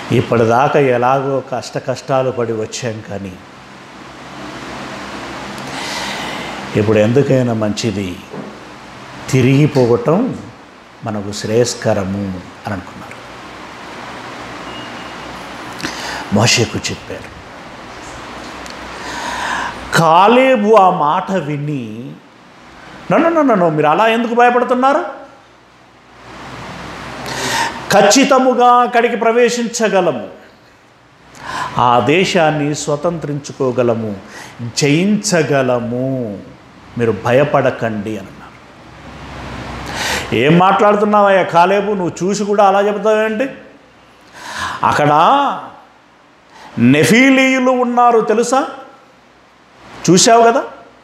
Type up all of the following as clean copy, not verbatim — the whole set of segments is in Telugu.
ఇప్పటిదాకా ఎలాగో కష్టాలు పడి వచ్చాం, కానీ ఇప్పుడు ఎందుకైనా మంచిది తిరిగిపోవటం మనకు శ్రేయస్కరము అని అనుకున్నారు. మోషేకు చెప్పారు. కాలేబు ఆ మాట విని, నన్ను మీరు అలా ఎందుకు భయపడుతున్నారు? ఖచ్చితముగా అక్కడికి ప్రవేశించగలము, ఆ దేశాన్ని స్వతంత్రించుకోగలము, జయించగలము, మీరు భయపడకండి అని అన్నారు. ఏం మాట్లాడుతున్నావయ్యా కాలేబు, నువ్వు చూసి కూడా అలా చెబుతావేంటి? అక్కడ నెఫీలీయులు ఉన్నారు తెలుసా? చూశావు కదా,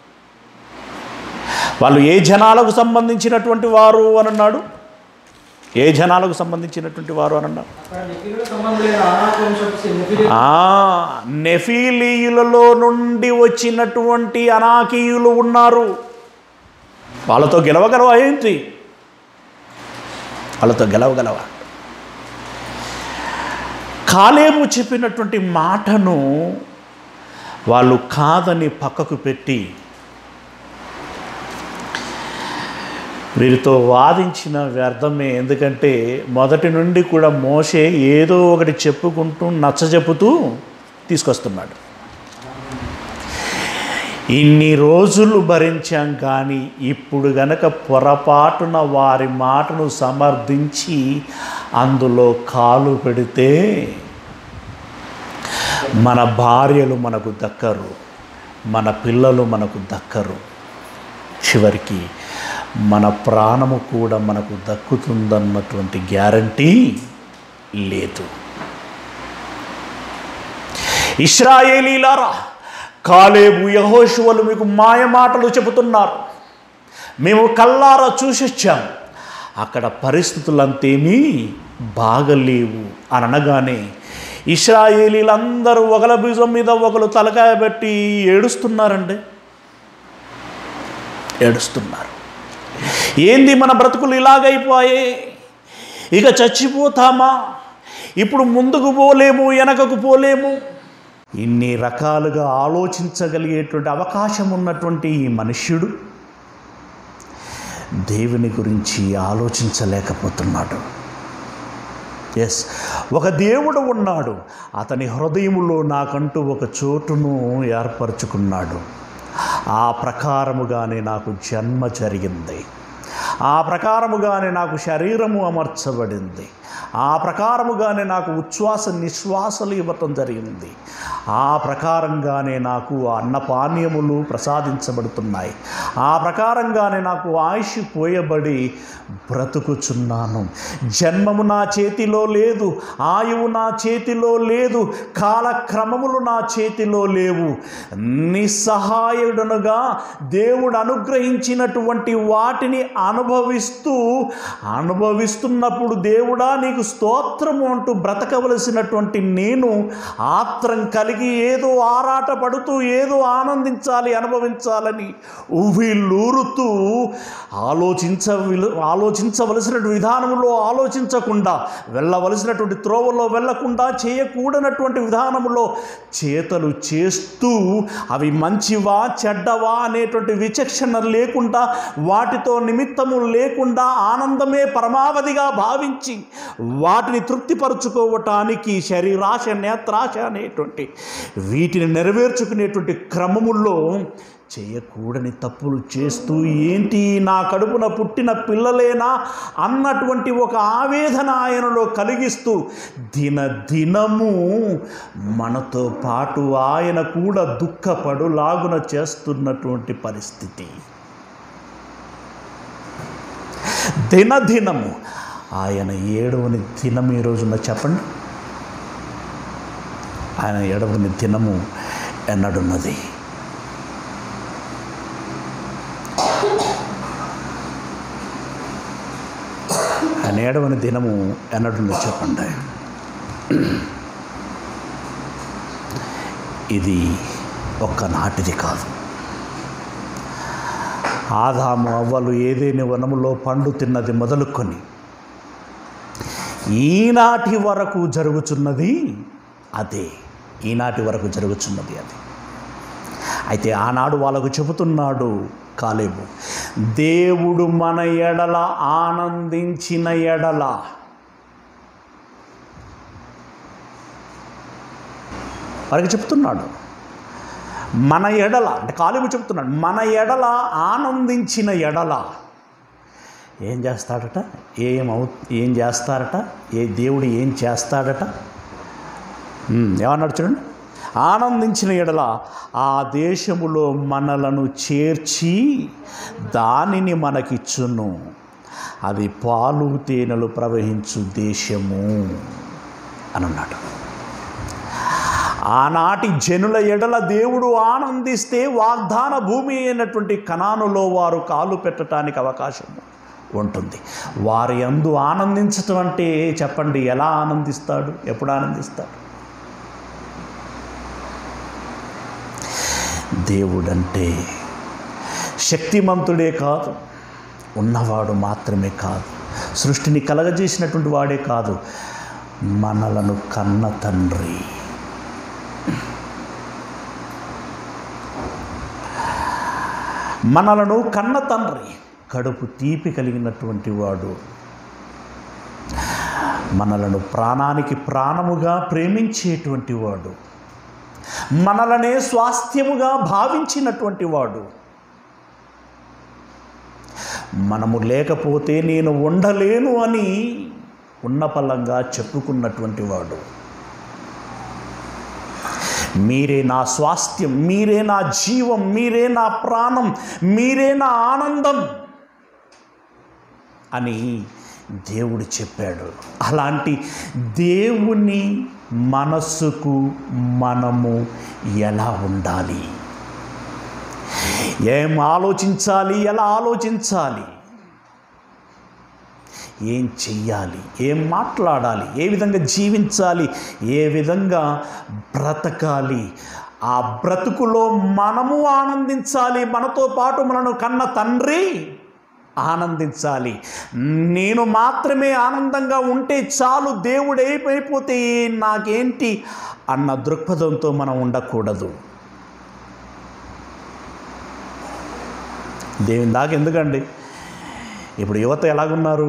వాళ్ళు ఏ జనాలకు సంబంధించినటువంటి వారు అని అన్నాడు. ఏ జనాలకు సంబంధించినటువంటి వారు అని అన్నాడు. నెఫీలీయులలో నుండి వచ్చినటువంటి అనాకీయులు ఉన్నారు. వాళ్ళతో గెలవగలవా ఏంటి? వాళ్ళతో గెలవగలవా? కాలేబు చెప్పినటువంటి మాటను వాళ్ళు కాదని పక్కకు పెట్టి వీరితో వాదించిన వ్యర్థమే. ఎందుకంటే మొదటి నుండి కూడా మోషే ఏదో ఒకటి చెప్పుకుంటూ నచ్చజెప్పుతూ తీసుకొస్తున్నాడు. ఇన్ని రోజులు భరించాం, కానీ ఇప్పుడు గనక పొరపాటున వారి మాటను సమర్థించి అందులో కాలు పెడితే మన భార్యలు మనకు దక్కరు, మన పిల్లలు మనకు దక్కరు, చివరికి మన ప్రాణము కూడా మనకు దక్కుతుందన్నటువంటి గ్యారంటీ లేదు. ఇశ్రాయేలీలారా, కాలేబు యెహోషువలు మీకు మాయ మాటలు చెబుతున్నారు. మేము కల్లారా చూసొచ్చాం, అక్కడ పరిస్థితులంతేమీ బాగలేవు అని అనగానే ఇశ్రాయేలీలందరూ ఒకల భుజం మీద ఒకరు తలకాయ పెట్టి ఏడుస్తున్నారండి. ఏడుస్తున్నారు. ఏంది మన బ్రతుకులు ఇలాగైపోయాయి, ఇక చచ్చిపోతామా, ఇప్పుడు ముందుకు పోలేము, వెనకకు పోలేము. ఇన్ని రకాలుగా ఆలోచించగలిగేటువంటి అవకాశం ఉన్నటువంటి ఈ మనుష్యుడు దేవుని గురించి ఆలోచించలేకపోతున్నాడు. ఎస్, ఒక దేవుడు ఉన్నాడు, అతని హృదయములో నాకంటూ ఒక చోటును ఏర్పరచుకున్నాడు. ఆ ప్రకారముగానే నాకు జన్మ జరిగింది, ఆ ప్రకారముగానే నాకు శరీరము అమర్చబడింది, ఆ ప్రకారముగానే నాకు ఉచ్ఛ్వాస నిశ్వాసలు ఇవ్వటం జరిగింది, ఆ ప్రకారంగానే నాకు అన్నపానీయములు ప్రసాదించబడుతున్నాయి, ఆ ప్రకారంగానే నాకు ఆయుష్ పోయబడి బ్రతుకుచున్నాను. జన్మము నా చేతిలో లేదు, ఆయువు నా చేతిలో లేదు, కాలక్రమములు నా చేతిలో లేవు. నిస్సహాయుడనుగా దేవుడు అనుగ్రహించినటువంటి వాటిని అనుభవిస్తున్నప్పుడు దేవుడా నీకు స్తోత్రము అంటూ బ్రతకవలసినటువంటి నేను ఆత్రం కలిగి ఏదో ఆరాటపడుతూ ఏదో ఆనందించాలి, అనుభవించాలని ఉవ్విళ్ళూరుతూ ఆలోచించవలసిన విధానంలో ఆలోచించకుండా, వెళ్ళవలసినటువంటి త్రోవలో వెళ్ళకుండా, చేయకూడనటువంటి విధానంలో చేతలు చేస్తూ అవి మంచివా చెడ్డవా అనేటువంటి విచక్షణ లేకుండా, వాటితో నిమిత్తము లేకుండా ఆనందమే పరమావధిగా భావించి వాటిని తృప్తిపరచుకోవటానికి శరీరాశ నేత్రాశ అనేటువంటి వీటిని నెరవేర్చుకునేటువంటి క్రమముల్లో చేయకూడని తప్పులు చేస్తూ, ఏంటి నా కడుపున పుట్టిన పిల్లలేనా అన్నటువంటి ఒక ఆవేదన ఆయనలో కలిగిస్తూ దినదినము మనతో పాటు ఆయన కూడా దుఃఖపడులాగున చేస్తున్నటువంటి పరిస్థితి. దినదినము ఆయన ఏడవని దినం ఈ రోజున చెప్పండి, ఆయన ఏడవని దినము ఎన్నడున్నది? ఆయన ఏడవని దినము ఎన్నడున్నది చెప్పండి. ఇది ఒక్కనాటిది కాదు. ఆదాము అవ్వలు ఏదేని వనములో పండు తిన్నది మొదలుకొని ఈనాటి వరకు జరుగుతున్నది అదే. ఈనాటి వరకు జరుగుతున్నది అది. అయితే ఆనాడు వాళ్ళకు చెబుతున్నాడు కాలేబు, దేవుడు మన ఎడల ఆనందించిన ఎడల, వారికి చెప్తున్నాడు మన ఎడల, అంటే కాలేబు చెప్తున్నాడు మన ఎడల ఆనందించిన ఎడల ఏం చేస్తాడట, ఏం చేస్తారట, దేవుడు ఏం చేస్తాడట, ఏమన్నాడు చూడండి, ఆనందించిన ఎడల ఆ దేశములో మనలను చేర్చి దానిని మనకిచ్చును, అది పాలు తేనెలు ప్రవహించు దేశము అని అన్నాడు. ఆనాటి జనుల ఎడల దేవుడు ఆనందిస్తే వాగ్దాన భూమి అయినటువంటి కనానులో వారు కాలు పెట్టడానికి అవకాశం ఉంటుంది. వారి యందు ఆనందించటం అంటే చెప్పండి, ఎలా ఆనందిస్తాడు, ఎప్పుడు ఆనందిస్తాడు? దేవుడంటే శక్తిమంతుడే కాదు, ఉన్నవాడు మాత్రమే కాదు, సృష్టిని కలగజేసినటువంటి వాడే కాదు, మనలను కన్న తండ్రి. మనలను కన్న తండ్రి, కడుపు తీపి కలిగినటువంటి వాడు, మనలను ప్రాణానికి ప్రాణముగా ప్రేమించేటువంటి వాడు, మనలనే స్వాస్థ్యముగా భావించినటువంటి వాడు, మనము లేకపోతే నేను ఉండలేను అని ఉన్నపలంగా చెప్పుకున్నటువంటి వాడు, మీరే నా స్వాస్థ్యం, మీరే నా జీవం, మీరే నా ప్రాణం, మీరే నా ఆనందం అని దేవుడు చెప్పాడు. అలాంటి దేవుని మనస్సుకు మనము ఎలా ఉండాలి, ఏం ఆలోచించాలి, ఎలా ఆలోచించాలి, ఏం చెయ్యాలి, ఏం మాట్లాడాలి, ఏ విధంగా జీవించాలి, ఏ విధంగా బ్రతకాలి, ఆ బ్రతుకులో మనము ఆనందించాలి, మనతో పాటు మనను కన్న తండ్రి ఆనందించాలి. నేను మాత్రమే ఆనందంగా ఉంటే చాలు, దేవుడు అయిపోతే నాకేంటి అన్న దృక్పథంతో మనం ఉండకూడదు. దేవుని దాకా ఎందుకండి, ఇప్పుడు యువత ఎలాగున్నారు,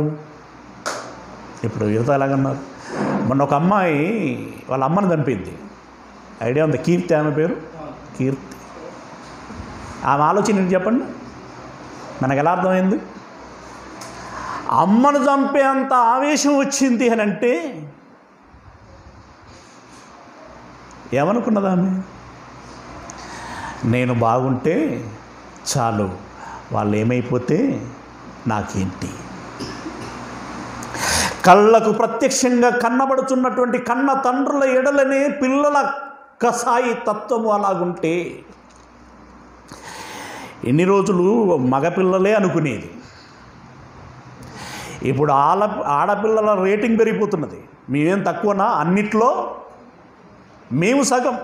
మొన్న ఒక అమ్మాయి వాళ్ళ అమ్మని చంపింది, ఐడియా ఉంది, కీర్తి, ఆమె పేరు కీర్తి. ఆమె ఆలోచన ఏంటి చెప్పండి, మనకు ఎలా అర్థమైంది? అమ్మను చంపే అంత ఆవేశం వచ్చింది అని అంటే ఏమనుకున్నది ఆమె? నేను బాగుంటే చాలు, వాళ్ళు ఏమైపోతే నాకేంటి. కళ్ళకు ప్రత్యక్షంగా కన్నబడుతున్నటువంటి కన్న తండ్రుల ఎడలనే పిల్లల కసాయి తత్వము అలాగుంటే ఎన్ని రోజులు మగపిల్లలే అనుకునేది, ఇప్పుడు ఆడపిల్లల రేటింగ్ పెరిగిపోతున్నది. మేమేం తక్కువనా, అన్నిట్లో మేము సగం.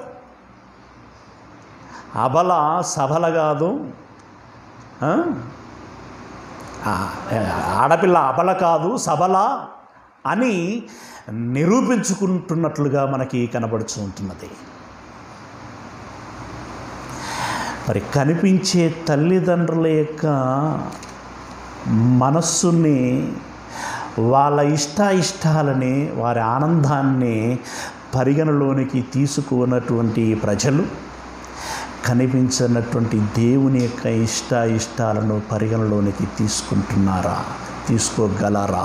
అబల సబల కాదు, ఆడపిల్ల అబల కాదు సబల అని నిరూపించుకుంటున్నట్లుగా మనకి కనబడుతూ ఉంటున్నది. మరి కనిపించే తల్లిదండ్రుల యొక్క మనస్సుని, వాళ్ళ ఇష్టాలని, వారి ఆనందాన్ని పరిగణలోనికి తీసుకున్నటువంటి ప్రజలు కనిపించినటువంటి దేవుని యొక్క ఇష్టాలను పరిగణలోనికి తీసుకుంటున్నారా, తీసుకోగలరా?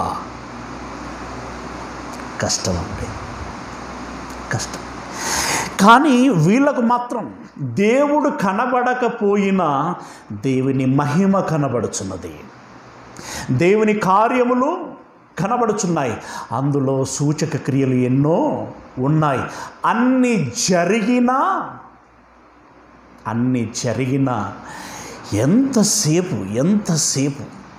కష్టం అండి, కష్టం. కానీ వీళ్ళకు మాత్రం దేవుడు కనబడకపోయినా దేవుని మహిమ కనబడుచున్నది, దేవుని కార్యములు కనబడుచున్నాయి, అందులో సూచక క్రియలు ఎన్నో ఉన్నాయి. అన్నీ జరిగినా ఎంతసేపు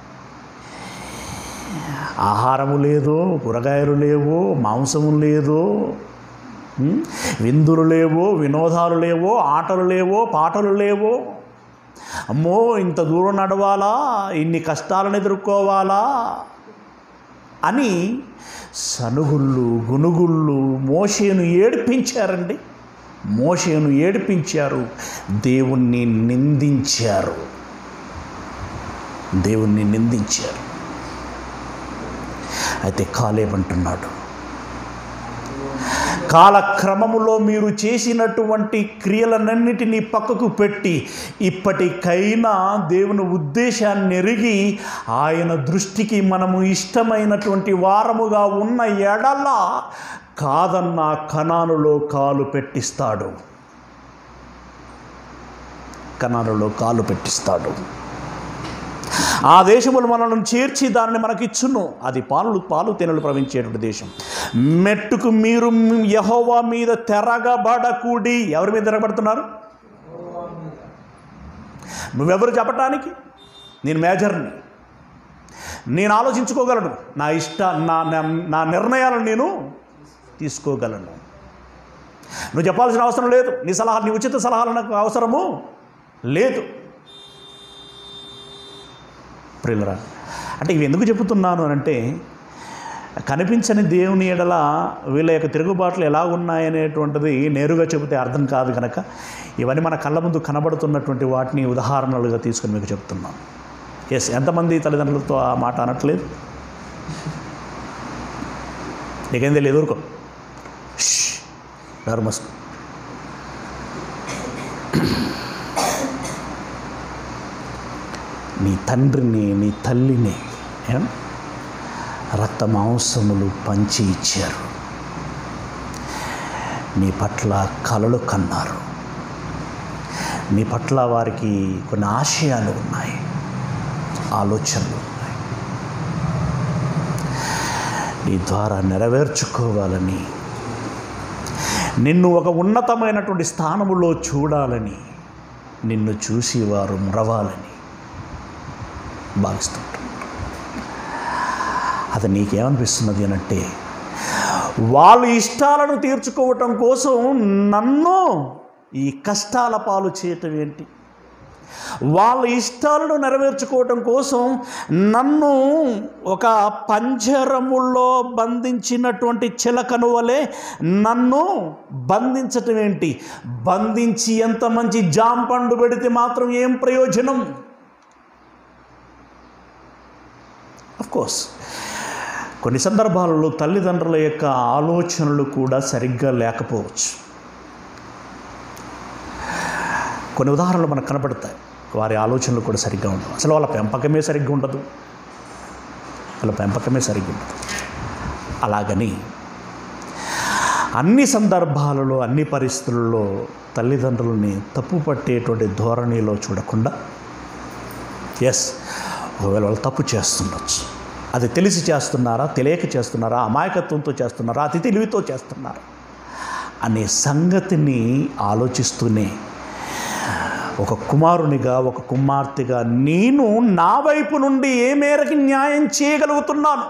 ఆహారము లేదో, కూరగాయలు లేవో, మాంసము లేదో, విందులు లేవో, వినోదాలు లేవో, ఆటలు లేవో, పాటలు లేవో, అమ్మో ఇంత దూరం నడవాలా, ఇన్ని కష్టాలను ఎదుర్కోవాలా అని సనుగుళ్ళు గునుగుళ్ళు మోషేను ఏడిపించారండి. మోషేను ఏడిపించారు, దేవుణ్ణి నిందించారు. దేవుణ్ణి నిందించారు. అయితే కాలేబు అంటున్నాడు, కాలక్రమములో మీరు చేసినటువంటి క్రియలన్నిటినీ పక్కకు పెట్టి ఇప్పటికైనా దేవుని ఉద్దేశాన్ని ఎరిగి ఆయన దృష్టికి మనము ఇష్టమైనటువంటి వారముగా ఉన్న ఎడల కాదన్న కనానులో కాలు పెట్టిస్తాడు. కనానులో కాలు పెట్టిస్తాడు. ఆ దేశములు మనల్ని చేర్చి దాన్ని మనకిచ్చును. అది పాలు తేనెలు ప్రవహించేటువంటి దేశం. మెట్టుకు మీరు యెహోవా మీద తిరగబడకుడి. ఎవరి మీద తిరగబడుతున్నారు? నువ్వెవరు చెప్పటానికి? నేను మేజర్ని, నేను ఆలోచించుకోగలను, నా నిర్ణయాలను నేను తీసుకోగలను. నువ్వు చెప్పాల్సిన అవసరం లేదు. నీ ఉచిత సలహాలు నాకు అవసరము లేదు. ప్రియులరా, అంటే ఇవి ఎందుకు చెబుతున్నాను అంటే, కనిపించని దేవుని ఎడల వీళ్ళ యొక్క తిరుగుబాట్లు ఎలా ఉన్నాయనేటువంటిది నేరుగా చెబితే అర్థం కాదు కనుక ఇవన్నీ మన కళ్ళ ముందు కనబడుతున్నటువంటి వాటిని ఉదాహరణలుగా తీసుకొని మీకు చెప్తున్నాను. ఎస్, ఎంతమంది తల్లిదండ్రులతో ఆ మాట అనట్లేదు? నీకేం తెలియదు, ఎదుర్కో, ధర్మస్కు. నీ తండ్రిని నీ తల్లిని రక్త మాంసములు పంచి ఇచ్చారు. నీ పట్ల కలలు కన్నారు. నీ పట్ల వారికి కొన్ని ఆశయాలు ఉన్నాయి, ఆలోచనలు ఉన్నాయి. నీ ద్వారా నెరవేర్చుకోవాలని, నిన్ను ఒక ఉన్నతమైనటువంటి స్థానములో చూడాలని, నిన్ను చూసి వారు మురవాలని భావిస్తుంటారు. అది నీకేమనిపిస్తున్నది అనంటే, వాళ్ళ ఇష్టాలను తీర్చుకోవటం కోసం నన్ను ఈ కష్టాల పాలు చేయటం ఏంటి? వాళ్ళ ఇష్టాలను నెరవేర్చుకోవటం కోసం నన్ను ఒక పంజరములో బంధించినటువంటి చిలకను వలె నన్ను బంధించటం ఏంటి? బంధించి ఎంత మంచి జాంపండు పెడితే మాత్రం ఏం ప్రయోజనం? అఫ్కోర్స్ కొన్ని సందర్భాలలో తల్లిదండ్రుల యొక్క ఆలోచనలు కూడా సరిగ్గా లేకపోవచ్చు. కొన్ని ఉదాహరణలు మనకు కనపడతాయి. వారి ఆలోచనలు కూడా సరిగ్గా ఉండవు. అసలు వాళ్ళ పెంపకమే సరిగ్గా ఉండదు. అలాగని అన్ని సందర్భాలలో అన్ని పరిస్థితుల్లో తల్లిదండ్రులని తప్పు పట్టేటువంటి ధోరణిలో చూడకుండా, ఎస్, ఒకవేళ వాళ్ళు తప్పు చేస్తుండొచ్చు, అది తెలిసి చేస్తున్నారా, తెలియక చేస్తున్నారా, అమాయకత్వంతో చేస్తున్నారా, అతి తెలివితో చేస్తున్నారా అనే సంగతిని ఆలోచిస్తూనే ఒక కుమారునిగా, ఒక కుమార్తెగా నేను నా వైపు నుండి ఏ మేరకు న్యాయం చేయగలుగుతున్నాను,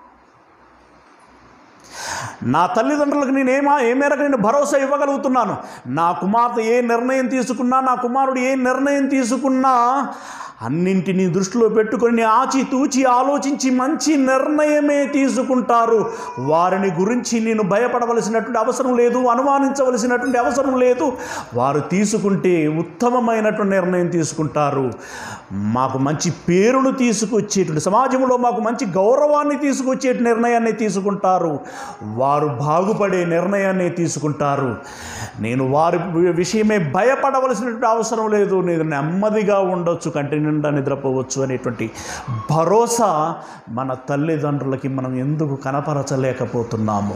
నా తల్లిదండ్రులకు నేను ఏ మేరకు నేను భరోసా ఇవ్వగలుగుతున్నాను, నా కుమార్తె ఏ నిర్ణయం తీసుకున్నా, నా కుమారుడు ఏ నిర్ణయం తీసుకున్నా అన్నింటినీ దృష్టిలో పెట్టుకొని ఆచితూచి ఆలోచించి మంచి నిర్ణయమే తీసుకుంటారు. వారిని గురించి నేను భయపడవలసినటువంటి అవసరం లేదు, అనుమానించవలసినటువంటి అవసరం లేదు. వారు తీసుకుంటే ఉత్తమమైనటువంటి నిర్ణయం తీసుకుంటారు. మాకు మంచి పేరును తీసుకొచ్చేటువంటి, సమాజంలో మాకు మంచి గౌరవాన్ని తీసుకొచ్చే నిర్ణయాన్ని తీసుకుంటారు. వారు బాగుపడే నిర్ణయాన్ని తీసుకుంటారు. నేను వారి విషయమే భయపడవలసినటువంటి అవసరం లేదు. నేను నెమ్మదిగా ఉండొచ్చు, కంటి నిండా నిద్రపోవచ్చు అనేటువంటి భరోసా మన తల్లిదండ్రులకి మనం ఎందుకు కనపరచలేకపోతున్నాము?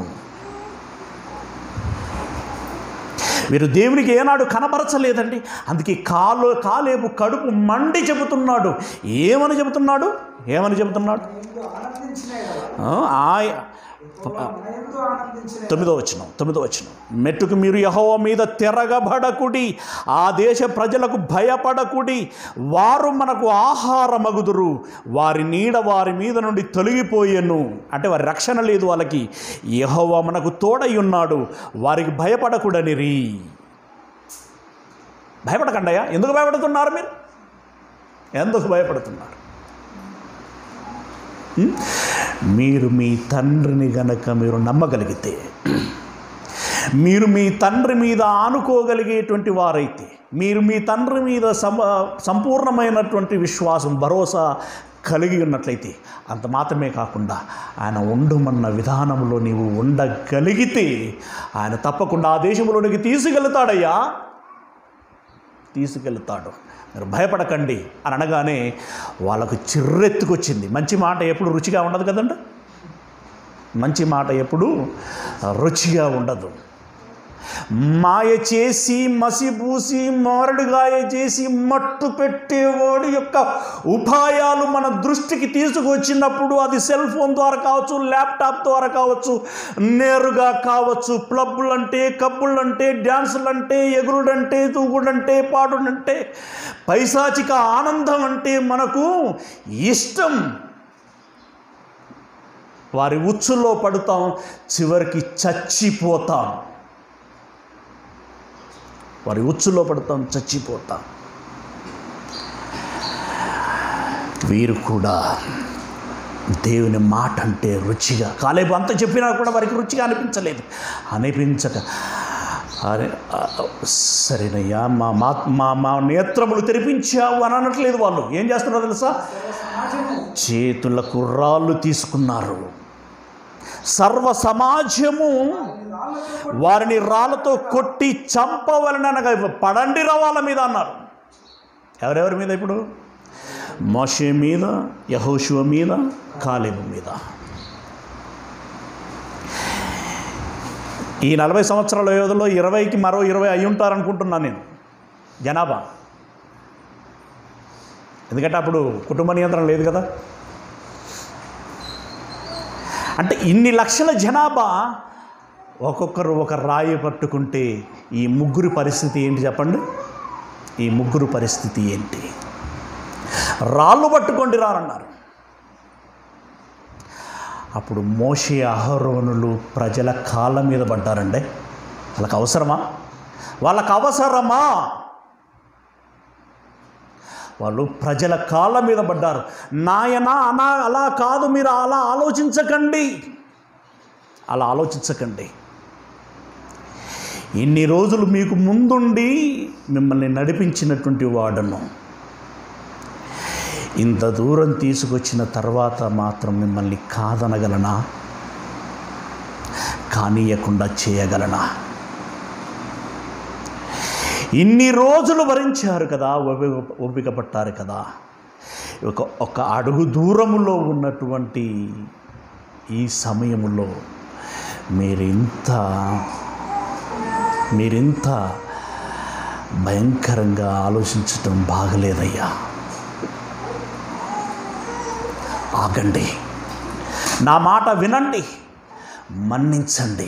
వీరు దేవునికి ఏనాడు కనపరచలేదండి. అందుకే కాలేబు కడుపు మండి చెబుతున్నాడు. ఏమని చెబుతున్నాడు? 9వ వచనం, మెట్టుకు మీరు యెహోవా మీద తిరగబడకుడి, ఆ దేశ ప్రజలకు భయపడకుడి, వారు మనకు ఆహారమగుదురు, వారి నీడ వారి మీద నుండి తొలగిపోయెను. అంటే వారి రక్షణ లేదు వాళ్ళకి. యెహోవా మనకు తోడై ఉన్నాడు, వారికి భయపడకుడనిరి. భయపడకండయ్యా. ఎందుకు భయపడుతున్నారు మీరు? ఎందుకు భయపడుతున్నారు? మీరు మీ తండ్రిని గనక మీరు నమ్మగలిగితే, మీరు మీ తండ్రి మీద ఆనుకోగలిగేటువంటి వారైతే, మీరు మీ తండ్రి మీద సంపూర్ణమైనటువంటి విశ్వాసం, భరోసా కలిగి ఉన్నట్లయితే, అంత మాత్రమే కాకుండా ఆయన ఉండమన్న విధానంలో నీవు ఉండగలిగితే ఆయన తప్పకుండా ఆ దేశంలోనికి తీసుకెళ్తాడయ్యా, తీసుకెళ్తాడు. మీరు భయపడకండి అని అనగానే వాళ్ళకు చిర్రెత్తుకొచ్చింది. మంచి మాట ఎప్పుడు రుచిగా ఉండదు కదండి, మంచి మాట ఎప్పుడు రుచిగా ఉండదు. మాయ చేసి మసిపూసి మారడుగాయ చేసి మట్టు పెట్టేవాడి యొక్క ఉపాయాలు మన దృష్టికి తీసుకొచ్చినప్పుడు, అది సెల్ ఫోన్ ద్వారా కావచ్చు, ల్యాప్టాప్ ద్వారా కావచ్చు, నేరుగా కావచ్చు, క్లబ్బులంటే, కబ్బులంటే, డ్యాన్సులంటే, ఎగురుడంటే, తూగుడంటే, పాడుడంటే, పైశాచిక ఆనందం అంటే మనకు ఇష్టం. వారి ఉచ్చులో పడుతాం, చివరికి చచ్చిపోతాం. వారి ఉచ్చులో పడతాం, చచ్చిపోతాం. వీరు కూడా దేవుని మాట అంటే రుచిగా, కాలేబు అంత చెప్పినా కూడా వారికి రుచిగా అనిపించక అరే సరేనయ్యా మా నేత్రములు తెరిపించావు అని అనట్లేదు. వాళ్ళు ఏం చేస్తున్నారో తెలుసా? చేతులకు రాళ్ళు తీసుకున్నారు. సర్వ సమాజము వారిని రాళ్ళతో కొట్టి చంపవలననగా, పడండి వాళ్ళ మీద అన్నారు. ఎవరెవరి మీద? ఇప్పుడు మోషే మీద, యెహోషువ మీద, కాలేబు మీద. ఈ 40 సంవత్సరాల వ్యవధిలో 20కి మరో 20 అయి ఉంటారనుకుంటున్నాను నేను జనాభా. ఎందుకంటే అప్పుడు కుటుంబ నియంత్రణ లేదు కదా. అంటే ఇన్ని లక్షల జనాభా ఒక్కొక్కరు ఒక రాయి పట్టుకుంటే ఈ ముగ్గురు పరిస్థితి ఏంటి చెప్పండి? ఈ ముగ్గురు పరిస్థితి ఏంటి? రాళ్ళు పట్టుకోండి రారన్నారు. అప్పుడు మోషే, అహరోనులు ప్రజల కాళ్ళ మీద పడ్డారండి. వాళ్ళకి అవసరమా? వాళ్ళకు అవసరమా? వాళ్ళు ప్రజల కాళ్ళ మీద పడ్డారు. నాయనా అలా కాదు, మీరు అలా ఆలోచించకండి, అలా ఆలోచించకండి. ఇన్ని రోజులు మీకు ముందుండి మిమ్మల్ని నడిపించినటువంటి వాడను, ఇంత దూరం తీసుకొచ్చిన తర్వాత మాత్రం మిమ్మల్ని కాదనగలనా? కానీయకుండా చేయగలనా? ఇన్ని రోజులు భరించారు కదా, ఓపిక పట్టారు కదా. ఒక అడుగు దూరములో ఉన్నటువంటి ఈ సమయంలో మీరింత భయంకరంగా ఆలోచించటం బాగలేదయ్యా. ఆగండి, నా మాట వినండి, మన్నించండి,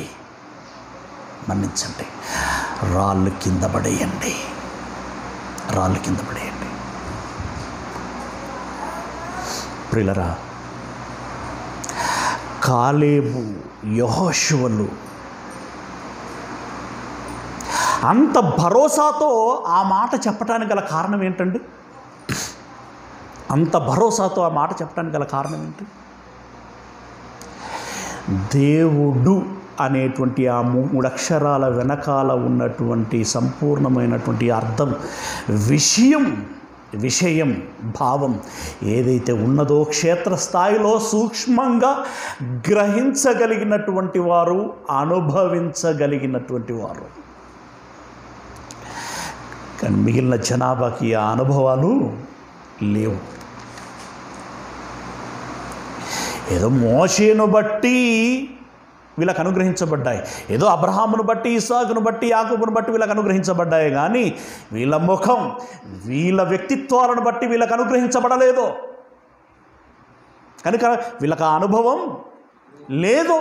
రాళ్ళు కింద పడేయండి. ప్రియులరా, కాలేబు, యెహోషువలు అంత భరోసాతో ఆ మాట చెప్పడానికి గల కారణం ఏంటండి? దేవుడు అనేటువంటి ఆ 3 అక్షరాల వెనకాల ఉన్నటువంటి సంపూర్ణమైనటువంటి అర్థం, విషయం, భావం ఏదైతే ఉన్నదో క్షేత్రస్థాయిలో సూక్ష్మంగా గ్రహించగలిగినటువంటి వారు, అనుభవించగలిగినటువంటి వారు. కానీ మిగిలిన జనాభాకి ఆ అనుభవాలు లేవు. ఏదో మోషేను బట్టి వీళ్ళకు అనుగ్రహించబడ్డాయి, ఏదో అబ్రహామును బట్టి, ఇస్సాకును బట్టి, యాకోబును బట్టి వీళ్ళకు అనుగ్రహించబడ్డాయి. కానీ వీళ్ళ ముఖం, వీళ్ళ వ్యక్తిత్వాలను బట్టి వీళ్ళకు అనుగ్రహించబడలేదు. కనుక వీళ్ళకి అనుభవం లేదు.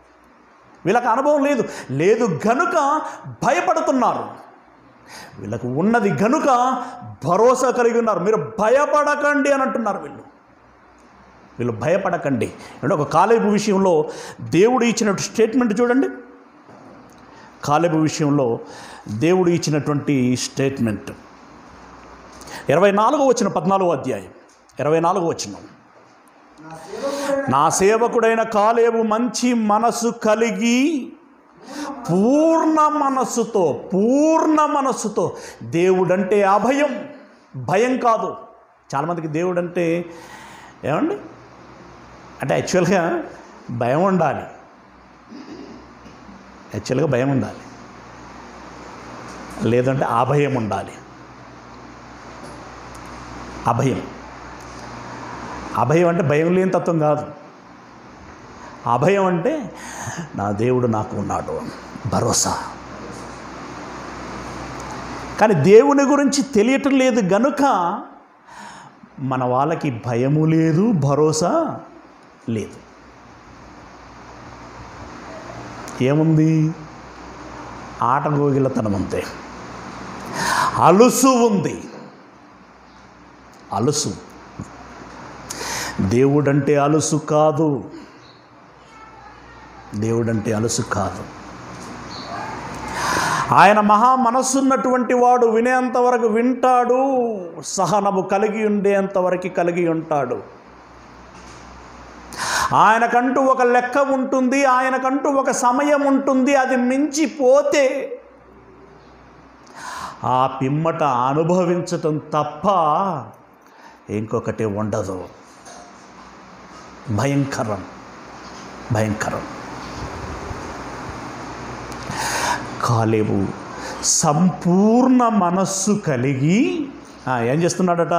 లేదు గనుక భయపడుతున్నారు. వీళ్ళకు ఉన్నది గనుక భరోసా కలిగి ఉన్నారు. మీరు భయపడకండి అని అంటున్నారు. వీళ్ళు భయపడకండి. అంటే ఒక కాలేబు విషయంలో దేవుడు ఇచ్చినటువంటి స్టేట్మెంట్ చూడండి. కాలేబు విషయంలో దేవుడు ఇచ్చినటువంటి స్టేట్మెంట్ 24వ వచనం, 14వ అధ్యాయం 24వ వచనం. నా సేవకుడైన కాలేబు మంచి మనసు కలిగి పూర్ణ మనస్సుతో దేవుడంటే అభయం, భయం కాదు. చాలామందికి దేవుడు అంటే ఏమండి అంటే యాక్చువల్గా భయం ఉండాలి, లేదంటే అభయం ఉండాలి. అభయం అంటే భయం లేని తత్వం కాదు. అభయం అంటే నా దేవుడు నాకు ఉన్నాడు, భరోసా. కానీ దేవుని గురించి తెలియటం లేదు గనుక మన వాళ్ళకి భయము లేదు, భరోసా లేదు. ఏముంది? ఆటగోగిలతనం అంతే. అలుసు ఉంది, అలుసు. దేవుడంటే అలుసు కాదు, ఆయన మహా మనస్సున్నటువంటి వాడు. వినేంతవరకు వింటాడు, సహనము కలిగి ఉండేంతవరకు కలిగి ఉంటాడు. ఆయనకంటూ ఒక లెక్క ఉంటుంది, ఆయనకంటూ ఒక సమయం ఉంటుంది. అది మించిపోతే ఆ పిమ్మట అనుభవించటం తప్ప ఇంకొకటి ఉండదు. భయంకరం. కాలేబు సంపూర్ణ మనస్సు కలిగి ఏం చేస్తున్నాడట?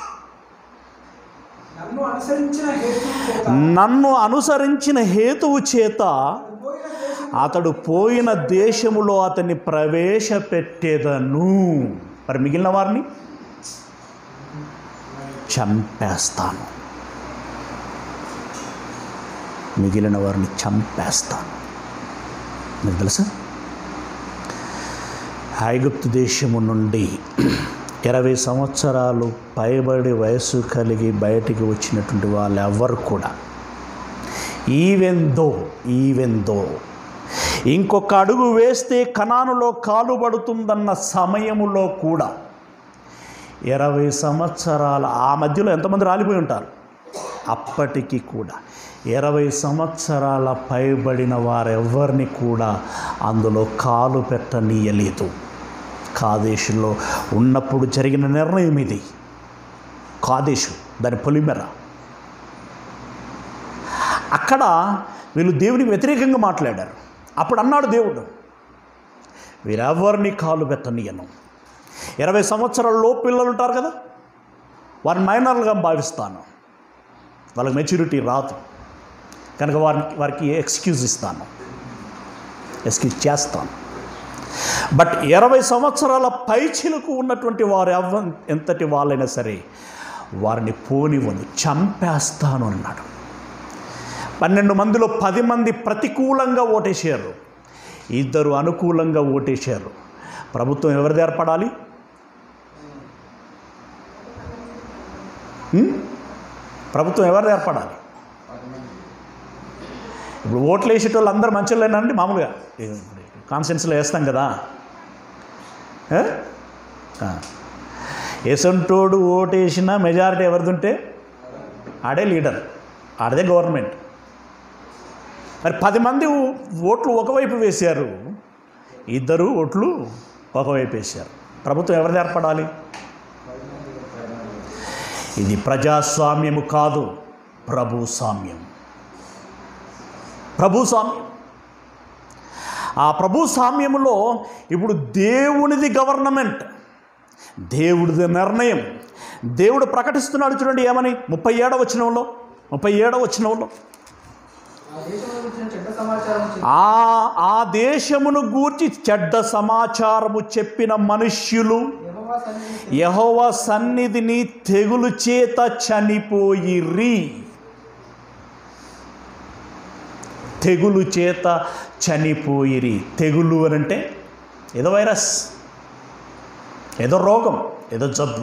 నన్ను అనుసరించిన హేతువు చేత అతడు పోయిన దేశములో అతన్ని ప్రవేశపెట్టేదను. మరి మిగిలిన వారిని చంపేస్తాను, మీకు తెలుసా? ఐగుప్తు దేశము నుండి 20 సంవత్సరాలు పైబడి వయస్సు కలిగి బయటికి వచ్చినటువంటి వాళ్ళు ఎవ్వరు కూడా ఈవెన్ దో ఇంకొక అడుగు వేస్తే కనానులో కాలు పడుతుందన్న సమయములో కూడా 20 సంవత్సరాల ఆ మధ్యలో ఎంతమంది రాలిపోయి ఉంటారు? అప్పటికి కూడా 20 సంవత్సరాల పైబడిన వారెవ్వరిని కూడా అందులో కాలు పెట్టనీయలేదు. కాదేశులో ఉన్నప్పుడు జరిగిన నిర్ణయం ఇది. కాదేశు, దాని పొలిమెర. అక్కడ వీళ్ళు దేవునికి వ్యతిరేకంగా మాట్లాడారు. అప్పుడు అన్నాడు దేవుడు, వీరెవరిని కాలు పెట్టనీయను. 20 సంవత్సరాలలో పిల్లలు ఉంటారు కదా, వారిని మైనర్లుగా భావిస్తాను. వాళ్ళకి మెచ్యూరిటీ రాదు కనుక వారికి ఎక్స్క్యూజ్ చేస్తాను. బట్ 20 సంవత్సరాల పైచిలకు ఉన్నటువంటి వారు ఎంతటి వాళ్ళైనా సరే వారిని పోనివ్వను, చంపేస్తాను అన్నాడు. 12 మందిలో 10 మంది ప్రతికూలంగా ఓటేశారు, 2 అనుకూలంగా ఓటేశారు. ప్రభుత్వం ఎవరిది ఏర్పడాలి? ప్రభుత్వం ఎవరిది ఏర్పడాలి? ఇప్పుడు ఓట్లు వేసేటోళ్ళు అందరూ మంచోళ్ళేనండి. మామూలుగా కాన్ఫరెన్స్లో వేస్తాం కదా, ఎసంటోడు ఓటేసిన మెజారిటీ ఎవరిదుంటే ఆడే లీడర్, ఆడదే గవర్నమెంట్. మరి 10 మంది ఓట్లు ఒకవైపు వేశారు, 2 ఓట్లు ఒకవైపు వేశారు. ప్రభుత్వం ఎవరిది ఏర్పడాలి? ఇది ప్రజాస్వామ్యము కాదు, ప్రభుస్వామ్యం. ఆ ప్రభుస్వామ్యములో ఇప్పుడు దేవునిది గవర్నమెంట్, దేవుడిది నిర్ణయం. దేవుడు ప్రకటిస్తున్నాడు చూడండి ఏమని, 37వ వచనంలో ఆ దేశమును గూర్చి చెడ్డ సమాచారము చెప్పిన మనుష్యులు యెహోవా సన్నిధిని తెగులు చేత చనిపోయిరి. తెగులు అనంటే ఏదో వైరస్, ఏదో రోగం, ఏదో జబ్బు.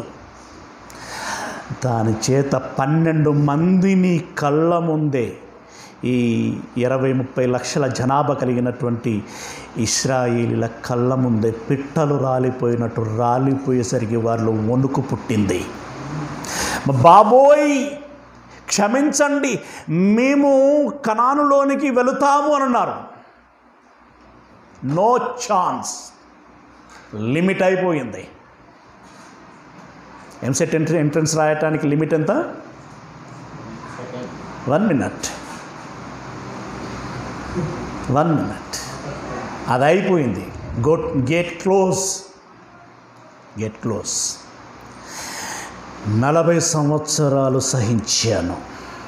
దాని చేత 12 మందిని కళ్ళ ముందే ఈ 20-30 లక్షల జనాభా కలిగినటువంటి ఇశ్రాయేలీల కళ్ళ ముందే పిట్టలు రాలిపోయినట్టు రాలిపోయేసరికి వాళ్ళు వణుకు పుట్టింది. బాబోయ్, క్షమించండి, మేము కనానులోనికి వెళుతాము అని అన్నారు. నో ఛాన్స్, లిమిట్ అయిపోయింది. ఎంసెట్ ఎంట్రన్స్ రాయటానికి లిమిట్ ఎంత? 1 minute. 1 minute. అది అయిపోయింది. Gate close. 40 సంవత్సరాలు సహించాను.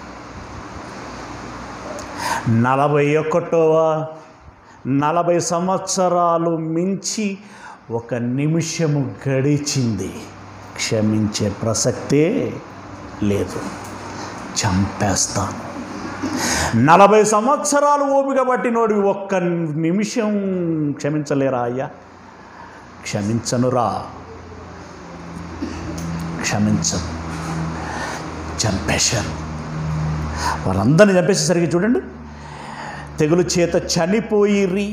40 సంవత్సరాలు మించి 1 నిమిషము గడిచింది. క్షమించే ప్రసక్తే లేదు. చంపేస్తాను. 40 సంవత్సరాలు ఓపిక పట్టినోడు 1 నిమిషం క్షమించలేరా అయ్యా? క్షమించనురా, క్షమించను. చంపేశారు. వాళ్ళందరినీ చంపేసేసరికి చూడండి, తెగులు చేత చనిపోయిరి.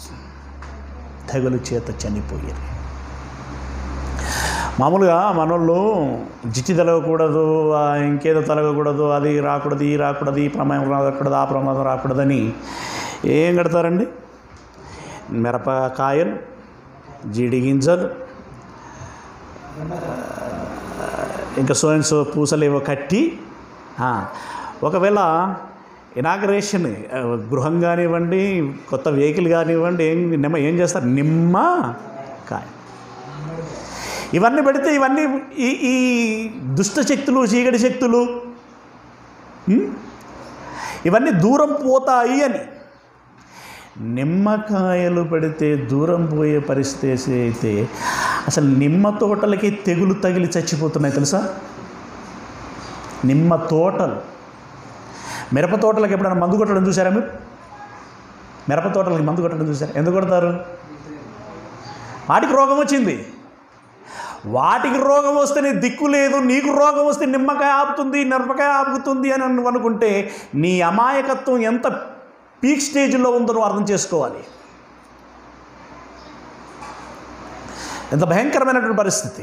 మామూలుగా మనోళ్ళు జిట్టి తలగకూడదు, ఇంకేదో తలగకూడదు, అది రాకూడదు, ఈ రాకూడదు, ఈ ప్రమాదం రాకూడదు, ఆ ప్రమాదం రాకూడదని ఏం కడతారండి? మిరపకాయలు, జీడి గింజలు, ఇంకా సో పూసలు ఏవో కట్టి, ఒకవేళ ఇనాగరేషన్ గృహం కానివ్వండి, కొత్త వెహికల్ కానివ్వండి, ఏం చేస్తారు? నిమ్మకాయ. ఇవన్నీ పెడితే ఇవన్నీ ఈ దుష్ట శక్తులు, చీకటి శక్తులు ఇవన్నీ దూరం పోతాయి అని. నిమ్మకాయలు పెడితే దూరం పోయే పరిస్థితి అయితే అసలు నిమ్మ తోటలకి తెగులు తగిలి చచ్చిపోతున్నాయి తెలుసా? నిమ్మ తోటలు. మిరప తోటలకు ఎప్పుడైనా మందు కొట్టడం చూసారా మీరు? మిరప తోటలకి మందు కొట్టడం చూసారా? ఎందుకు కొడతారు? వాటికి రోగం వచ్చింది. వాటికి రోగం వస్తేనే దిక్కు లేదు. నీకు రోగం వస్తే నిమ్మకాయ ఆపుతుంది, మిరపకాయ ఆపుతుంది అని నువ్వు అనుకుంటే నీ అమాయకత్వం ఎంత పీక్ స్టేజ్లో ఉందో నువ్వు అర్థం చేసుకోవాలి. ఎంత భయంకరమైనటువంటి పరిస్థితి.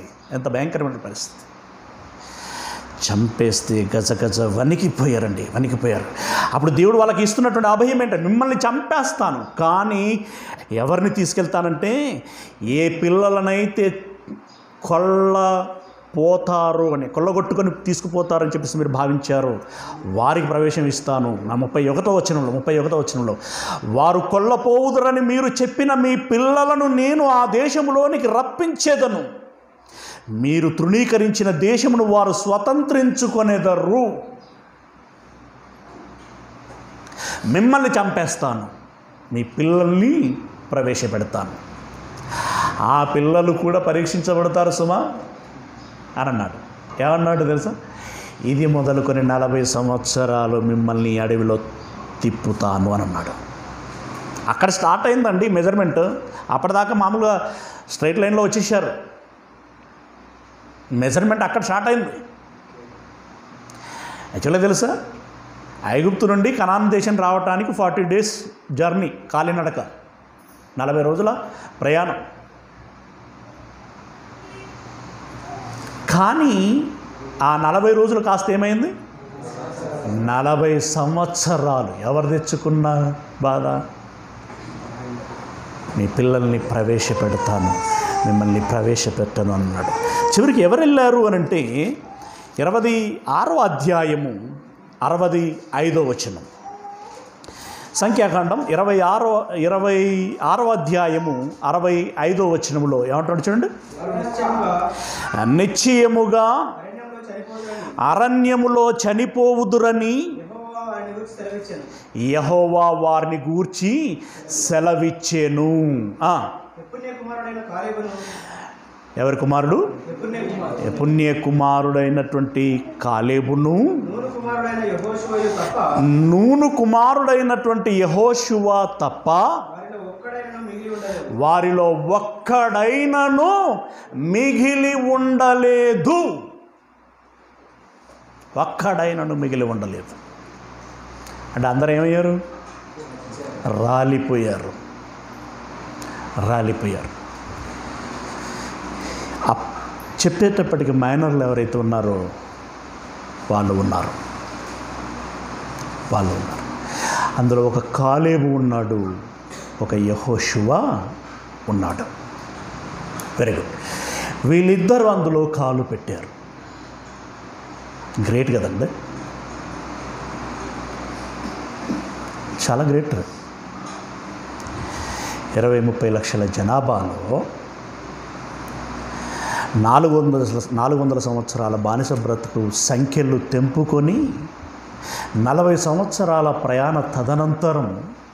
చంపేస్తే గజ వణికిపోయారండి. అప్పుడు దేవుడు వాళ్ళకి ఇస్తున్నటువంటి అభయం ఏంటంటే, మిమ్మల్ని చంపేస్తాను, కానీ ఎవరిని తీసుకెళ్తానంటే ఏ పిల్లలనైతే కొల్లగొట్టుకొని తీసుకుపోతారని చెప్పేసి మీరు భావించారు, వారికి ప్రవేశం ఇస్తాను. నా 31వ వచనంలో వారు కొల్లపోవుదురని మీరు చెప్పిన మీ పిల్లలను నేను ఆ దేశంలోనికి రప్పించేదను. మీరు తృణీకరించిన దేశమును వారు స్వతంత్రించుకొనేదరు. మిమ్మల్ని చంపేస్తాను, మీ పిల్లల్ని ప్రవేశపెడతాను. ఆ పిల్లలు కూడా పరీక్షించబడతారు సుమా అని అన్నాడు. ఏమన్నాడు తెలుసా? ఇది మొదలుకొని 40 సంవత్సరాలు మిమ్మల్ని అడవిలో తిప్పుతాను అని అన్నాడు. అక్కడ స్టార్ట్ అయిందండి మెజర్మెంట్. అప్పటిదాకా మామూలుగా స్ట్రైట్ లైన్లో వచ్చేసారు. మెజర్మెంట్ అక్కడ స్టార్ట్ అయింది. యాక్చువల్గా తెలుసా, ఐగుప్తు నుండి కనాన్ దేశం రావడానికి 40 days జర్నీ, కాలినడక, 40 రోజుల ప్రయాణం. కానీ ఆ 40 రోజులు కాస్త ఏమైంది? 40 సంవత్సరాలు. ఎవరు తెచ్చుకున్న బాధ? మీ పిల్లల్ని ప్రవేశపెడతాను, మిమ్మల్ని ప్రవేశపెట్టను అన్నాడు. చివరికి ఎవరు వెళ్ళారు అని అంటే 26వ అధ్యాయము 65వ వచనం. సంఖ్యాకాండం 26వ అధ్యాయము 65వ వచనంలో ఏమంటాడు చూడండి. నిశ్చయముగా అరణ్యములో చనిపోవుదురని యెహోవా వారిని గూర్చి సెలవిచ్చెను. ఎవరి కుమారుడు? యెఫున్నె కుమారుడైనటువంటి కాలేబును, నూను కుమారుడైనటువంటి యెహోషువ తప్ప వారిలో ఒక్కడైనను మిగిలి ఉండలేదు. అంటే అందరూ ఏమయ్యారు? రాలిపోయారు. చెప్పేటప్పటికి మైనర్లు ఎవరైతే ఉన్నారో వాళ్ళు ఉన్నారు. వాళ్ళు ఉన్నారు. అందులో ఒక కాలేబు ఉన్నాడు, ఒక యెహోషువ ఉన్నాడు. Very good. వీళ్ళిద్దరూ అందులో కాలు పెట్టారు. గ్రేట్ కదండి, చాలా గ్రేట్. 20-30 లక్షల జనాభాలో 400 సంవత్సరాల బానిస బ్రతుకు సంఖ్యలు తెంపుకొని 40 సంవత్సరాల ప్రయాణ తదనంతరం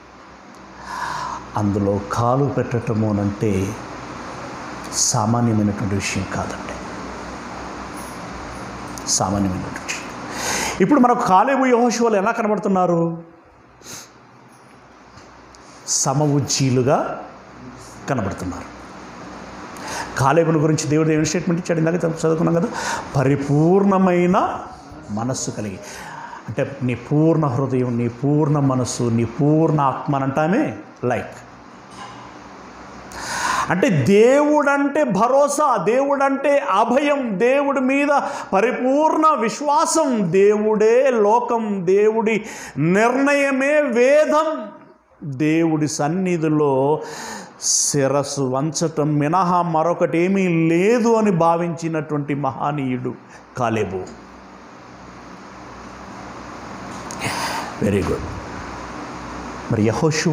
అందులో కాలు పెట్టటము అంటే సామాన్యమైనటువంటి విషయం కాదండి, సామాన్యమైనటువంటి విషయం. ఇప్పుడు మనకు కాలేబు యెహోషువలు ఎలా కనబడుతున్నారు? సమవుజ్జీలుగా కనబడుతున్నారు. కాలేబుని గురించి దేవుడు ఏం స్టేట్మెంట్ ఇచ్చాడు? ఇందాక చదువుకున్నాం కదా, పరిపూర్ణమైన మనస్సు కలిగి. అంటే నీ పూర్ణ హృదయం, నీ పూర్ణ మనస్సు, నీ పూర్ణ ఆత్మ అంటామే లైక్. అంటే దేవుడంటే భరోసా, దేవుడంటే అభయం, దేవుడి మీద పరిపూర్ణ విశ్వాసం, దేవుడే లోకం, దేవుడి నిర్ణయమే వేదం, దేవుడి సన్నిధిలో శిరస్సు వంచటం మినహా మరొకటి ఏమీ లేదు అని భావించినటువంటి మహనీయుడు కాలేబు. Very good. మరి యెహోషువ,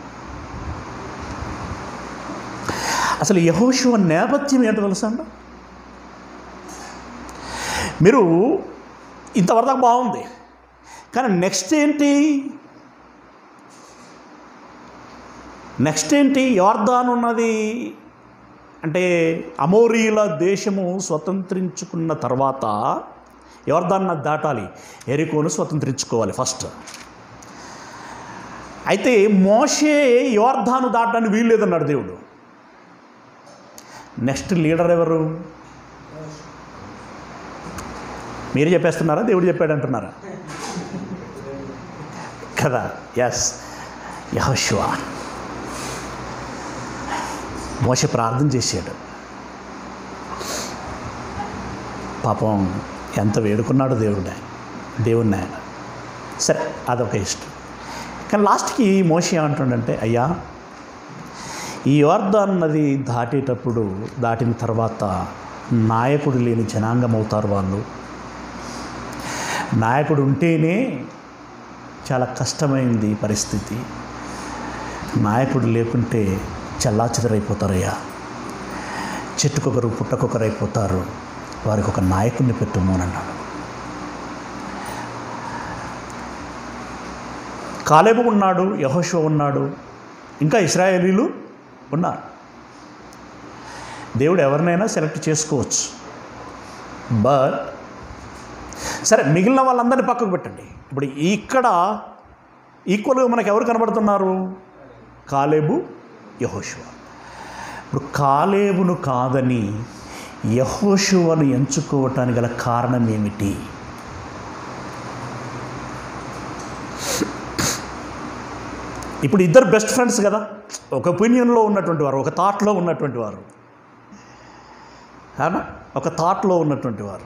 అసలు యెహోషువ నేపథ్యం ఏంటో తెలుసా అండి? మీరు ఇంతవరకు బాగుంది, కానీ నెక్స్ట్ ఏంటి? యోర్దాను ఉన్నది అంటే అమోరీల దేశము స్వతంత్రించుకున్న తర్వాత యోర్దాను దాటాలి, ఎరికోను స్వతంత్రించుకోవాలి ఫస్ట్. అయితే మోషే యోర్దాను దాటడానికి వీల్లేదన్నాడు దేవుడు. నెక్స్ట్ లీడర్ ఎవరు? మీరు చెప్పేస్తున్నారా, దేవుడు చెప్పాడు అంటున్నారా? కదా, ఎస్, యెహోషువ. మోషే ప్రార్థన చేశాడు, పాపం ఎంత వేడుకున్నాడు దేవుడిని ఆయన. సరే, అదొక ఇష్టం. కానీ లాస్ట్కి మోషే ఏమంటుండంటే, అయ్యా, ఈ యోర్దాను నది దాటిన తర్వాత నాయకుడు లేని జనాంగం అవుతారు వాళ్ళు. నాయకుడు ఉంటేనే చాలా కష్టమైంది పరిస్థితి, నాయకుడు లేకుంటే చల్లాచెదరైపోతారయ్యా, చెట్టుకొకరు పుట్టకొకరు అయిపోతారు, వారికి ఒక నాయకుడిని పెట్టుము అని అన్నాడు. కాలేబు ఉన్నాడు, యెహోషువ ఉన్నాడు, ఇంకా ఇశ్రాయేలీలు ఉన్నారు. దేవుడు ఎవరినైనా సెలెక్ట్ చేసుకోవచ్చు. బట్ సరే, మిగిలిన వాళ్ళందరినీ పక్కకు పెట్టండి. ఇప్పుడు ఇక్కడ ఈక్వల్గా మనకు ఎవరు కనబడుతున్నారు? కాలేబు, యెహోషువ. ఇప్పుడు కాలేబును కాదని యెహోషువను ఎంచుకోవటానికి గల కారణం ఏమిటి? ఇప్పుడు ఇద్దరు బెస్ట్ ఫ్రెండ్స్ కదా, ఒక ఒపీనియన్లో ఉన్నటువంటి వారు, ఒక థాట్లో ఉన్నటువంటి వారు, ఒక థాట్లో ఉన్నటువంటి వారు.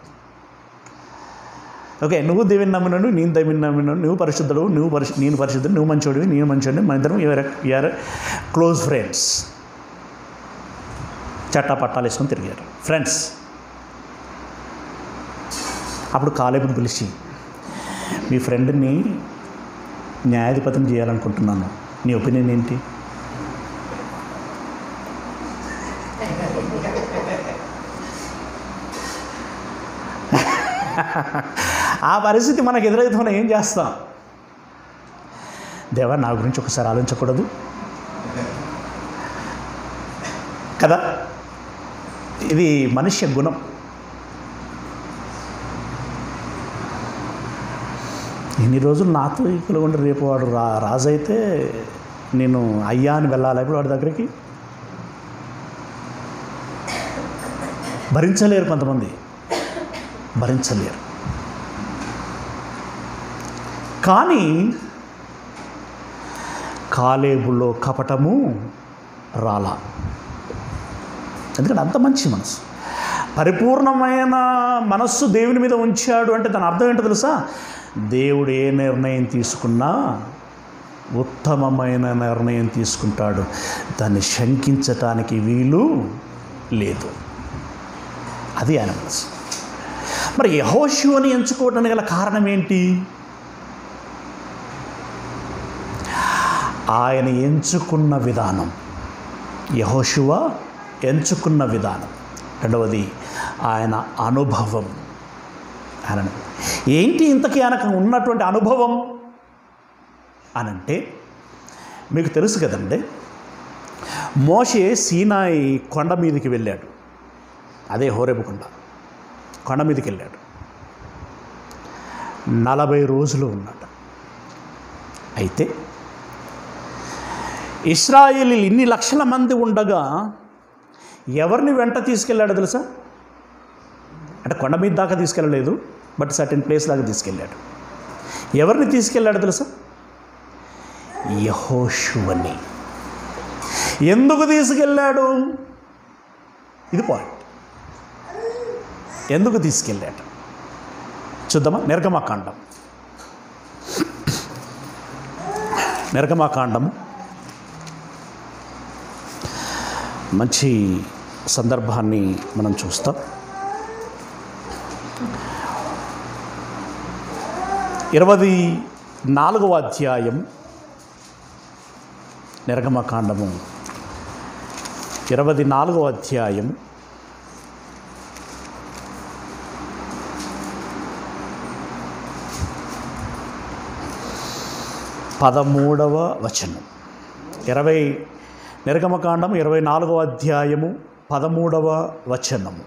ఓకే, నువ్వు దేవుని నమ్మినాడు, నేను దేవుని నమ్మినాడు, నువ్వు పరిశుద్ధుడు, నేను పరిశుద్ధుడు, నువ్వు మంచోడివి, నేను మంచోడిని, మన ఇద్దరం యూఆర్ క్లోజ్ ఫ్రెండ్స్. చట్టా పట్టాలు వేసుకొని తిరిగారు ఫ్రెండ్స్. అప్పుడు కాలేబుని పిలిచి, మీ ఫ్రెండ్ని న్యాయాధిపతిని చేయాలనుకుంటున్నాను, నీ ఒపీనియన్ ఏంటి? ఆ పరిస్థితి మనకు ఎదురైతే ఏం చేస్తాం? దేవా, నా గురించి ఒకసారి ఆలోచించకూడదు కదా? ఇది మనుష్య గుణం. ఇన్ని రోజులు నాతో ఈక్వల్గా ఉండి రేపు వాడు రాజు అయితే నేను అయ్యా అని వెళ్ళాలి ఇప్పుడు వాడి దగ్గరికి? భరించలేరు, కొంతమంది భరించలేరు. కానీ కాలేబులో కపటము రాలా, ఎందుకంటే అంత మంచి మనసు. పరిపూర్ణమైన మనస్సు దేవుని మీద ఉంచాడు అంటే దాని అర్థం ఏంటో తెలుసా? దేవుడు ఏ నిర్ణయం తీసుకున్నా ఉత్తమమైన నిర్ణయం తీసుకుంటాడు, దాన్ని శంకించటానికి వీలు లేదు. అది ఆయన మనసు. మరి యెహోషువని ఎంచుకోవడానికి గల కారణం ఏంటి? ఆయన ఎంచుకున్న విధానం, యెహోషువ ఎంచుకున్న విధానం. రెండవది ఆయన అనుభవం. ఆయన ఏంటి ఇంతకీ ఆయనకు ఉన్నటువంటి అనుభవం అనంటే, మీకు తెలుసు కదండి, మోషే సీనాయి కొండ మీదకి వెళ్ళాడు. అదే హోరేబు కొండ మీదకి వెళ్ళాడు. 40 రోజులు ఉన్నాడు. అయితే ఇశ్రాయేలీలు ఇన్ని లక్షల మంది ఉండగా ఎవరిని వెంట తీసుకెళ్ళాడు తెలుసా? అంటే కొండ మీద దాకా తీసుకెళ్ళలేదు, బట్ సర్టెన్ ప్లేస్ దాకా తీసుకెళ్ళాడు. ఎవరిని తీసుకెళ్ళాడు తెలుసా? యెహోషువని. ఎందుకు తీసుకెళ్ళాడు? ఇది పాయింట్. ఎందుకు తీసుకెళ్ళాడు చూద్దామా? నిర్గమాకాండము మంచి సందర్భాన్ని మనం చూస్తాం. 24వ అధ్యాయం, నిర్గమకాండము 24వ అధ్యాయం 13వ వచనం. నిర్గమకాండం 24వ అధ్యాయము 13వ వచనము.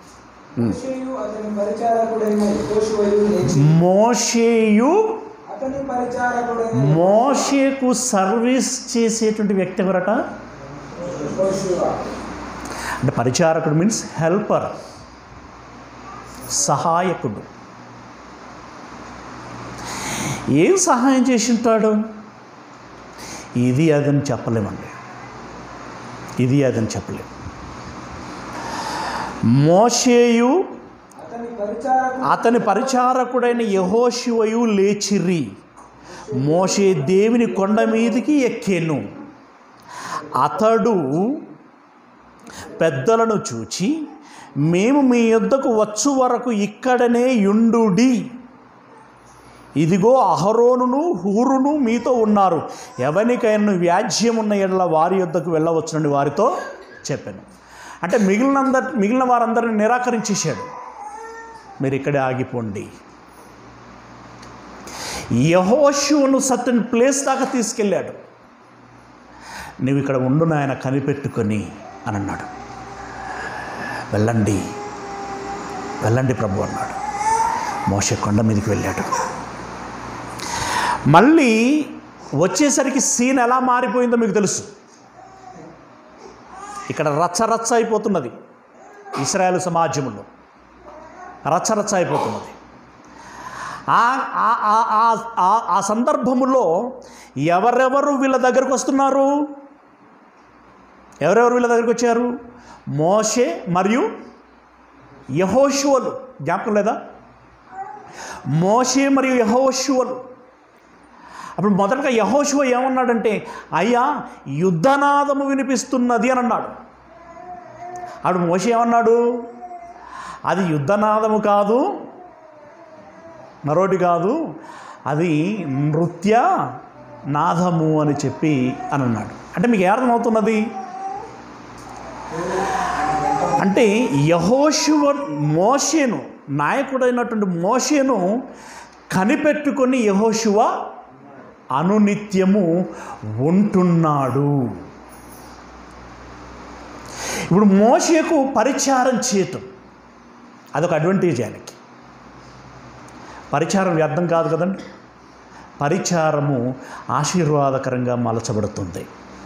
మోషేకు సర్వీస్ చేసేటువంటి వ్యక్తి ఎవరట? అంటే పరిచారకుడు మీన్స్ హెల్పర్, సహాయకుడు. ఏం సహాయం చేసి ఉంటాడు? ఇది అదని చెప్పలేమండి, ఇది అదని చెప్పలేము. మోషేయు అతని పరిచారకుడైన యెహోషువయు లేచిరి. మోషే దేవుని కొండ మీదికి ఎక్కెను. అతడు పెద్దలను చూచి, మేము మీ యొద్దకు వచ్చు వరకు ఇక్కడనే యుండుడి. ఇదిగో అహరోనును హూరును మీతో ఉన్నారు. ఎవరికైనా వ్యాజ్యం ఉన్న ఎడల వారి యొద్దకు వెళ్ళవచ్చునని వారితో చెప్పాను. అంటే మిగిలిన వారందరిని నిరాకరించేశాడు. మీరు ఇక్కడే ఆగిపోండి. యెహోషువను సర్టెన్ ప్లేస్ దాకా తీసుకెళ్ళాడు. నువ్వు ఇక్కడ ఉండు నాయన కనిపెట్టుకొని అని అన్నాడు. వెళ్ళండి ప్రభు అన్నాడు. మోషే కొండ మీదకి వెళ్ళాడు. మళ్ళీ వచ్చేసరికి సీన్ ఎలా మారిపోయిందో మీకు తెలుసు. ఇక్కడ రచ్చరచ్చ అయిపోతున్నది. ఇశ్రాయేలు సమాజంలో రచ్చరచ్చ అయిపోతున్నది. ఆ సందర్భములో ఎవరెవరు వీళ్ళ దగ్గరకు వస్తున్నారు? ఎవరెవరు వీళ్ళ దగ్గరకు వచ్చారు? మోషే మరియు యెహోషువలు. జ్ఞాపకం లేదా? మోషే మరియు యెహోషువలు. అప్పుడు మొదటగా యెహోషువ ఏమన్నాడంటే, అయ్యా యుద్ధనాదము వినిపిస్తున్నది అని అన్నాడు. అప్పుడు మోషే ఏమన్నాడు? అది యుద్ధనాదము కాదు, మరోటి కాదు, అది నృత్య నాదము అని చెప్పి అని అన్నాడు. అంటే మీకు ఏ అర్థమవుతున్నది? అంటే యెహోషువ మోషేను, నాయకుడైనటువంటి మోషేను కనిపెట్టుకొని యెహోషువ అనునిత్యము ఉంటున్నాడు. ఇప్పుడు మోషేకు పరిచారం చేయటం అదొక అడ్వాంటేజ్. ఆయనకి పరిచారం వ్యర్థం కాదు కదండి. పరిచారము ఆశీర్వాదకరంగా మలచబడుతుంది.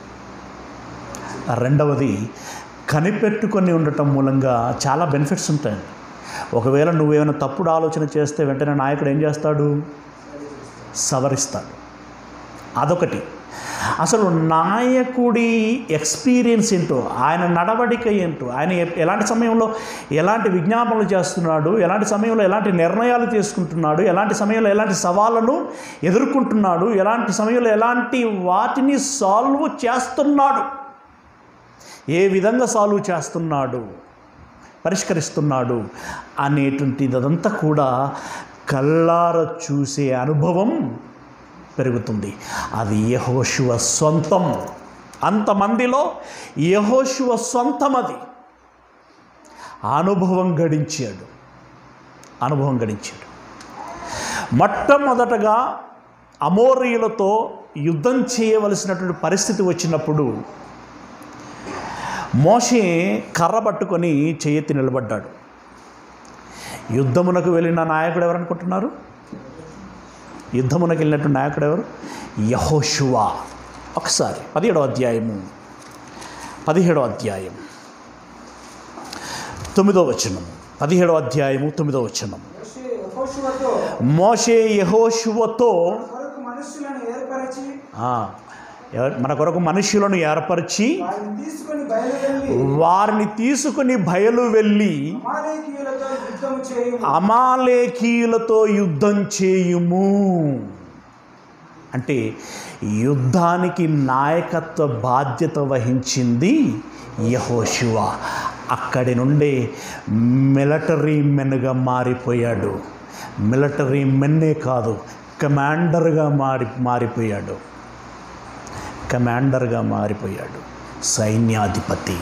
రెండవది, కనిపెట్టుకొని ఉండటం మూలంగా చాలా బెనిఫిట్స్ ఉంటాయండి. ఒకవేళ నువ్వేమైనా తప్పుడు ఆలోచన చేస్తే వెంటనే నాయకుడు ఏం చేస్తాడు? సవరిస్తాడు. అదొకటి. అసలు నాయకుడి ఎక్స్పీరియన్స్ ఏంటో, ఆయన నడవడిక ఏంటో, ఆయన ఎలాంటి సమయంలో ఎలాంటి విజ్ఞాపనలు చేస్తున్నాడు, ఎలాంటి సమయంలో ఎలాంటి నిర్ణయాలు తీసుకుంటున్నాడు, ఎలాంటి సమయంలో ఎలాంటి సవాళ్ళను ఎదుర్కొంటున్నాడు, ఎలాంటి సమయంలో ఎలాంటి వాటిని సాల్వ్ చేస్తున్నాడు, ఏ విధంగా సాల్వ్ చేస్తున్నాడు, పరిష్కరిస్తున్నాడు అనేటువంటిదంతా కూడా కళ్ళార చూసే అనుభవం పెరుగుతుంది. అది యెహోషువ సొంతం. అంతమందిలో యెహోషువ సొంతం. అది అనుభవం గడించాడు. మొట్టమొదటగా అమోరీయులతో యుద్ధం చేయవలసినటువంటి పరిస్థితి వచ్చినప్పుడు మోషే కర్ర పట్టుకొని చేయెత్తి నిలబడ్డాడు. యుద్ధమునకు వెళ్ళిన నాయకుడు ఎవరు అనుకుంటున్నారు? యుద్ధమునకు వెళ్ళినట్టు నాయకుడు ఎవరు? యెహోషువ. ఒకసారి 17వ అధ్యాయం 9వ వచనం. 17వ అధ్యాయము 9వ వచనం. మోషే యెహోషువతో మన కొరకు మనుష్యులను ఏర్పరిచి వారిని తీసుకుని బయలు వెళ్ళి అమాలేకీయులతో యుద్ధం చేయుము. అంటే యుద్ధానికి నాయకత్వ బాధ్యత వహించింది యెహోషువ. అక్కడి నుండే మిలిటరీ మెన్గా మారిపోయాడు. మిలిటరీ మెన్నే కాదు, కమాండర్గా మారిపోయాడు. సైన్యాధిపతి.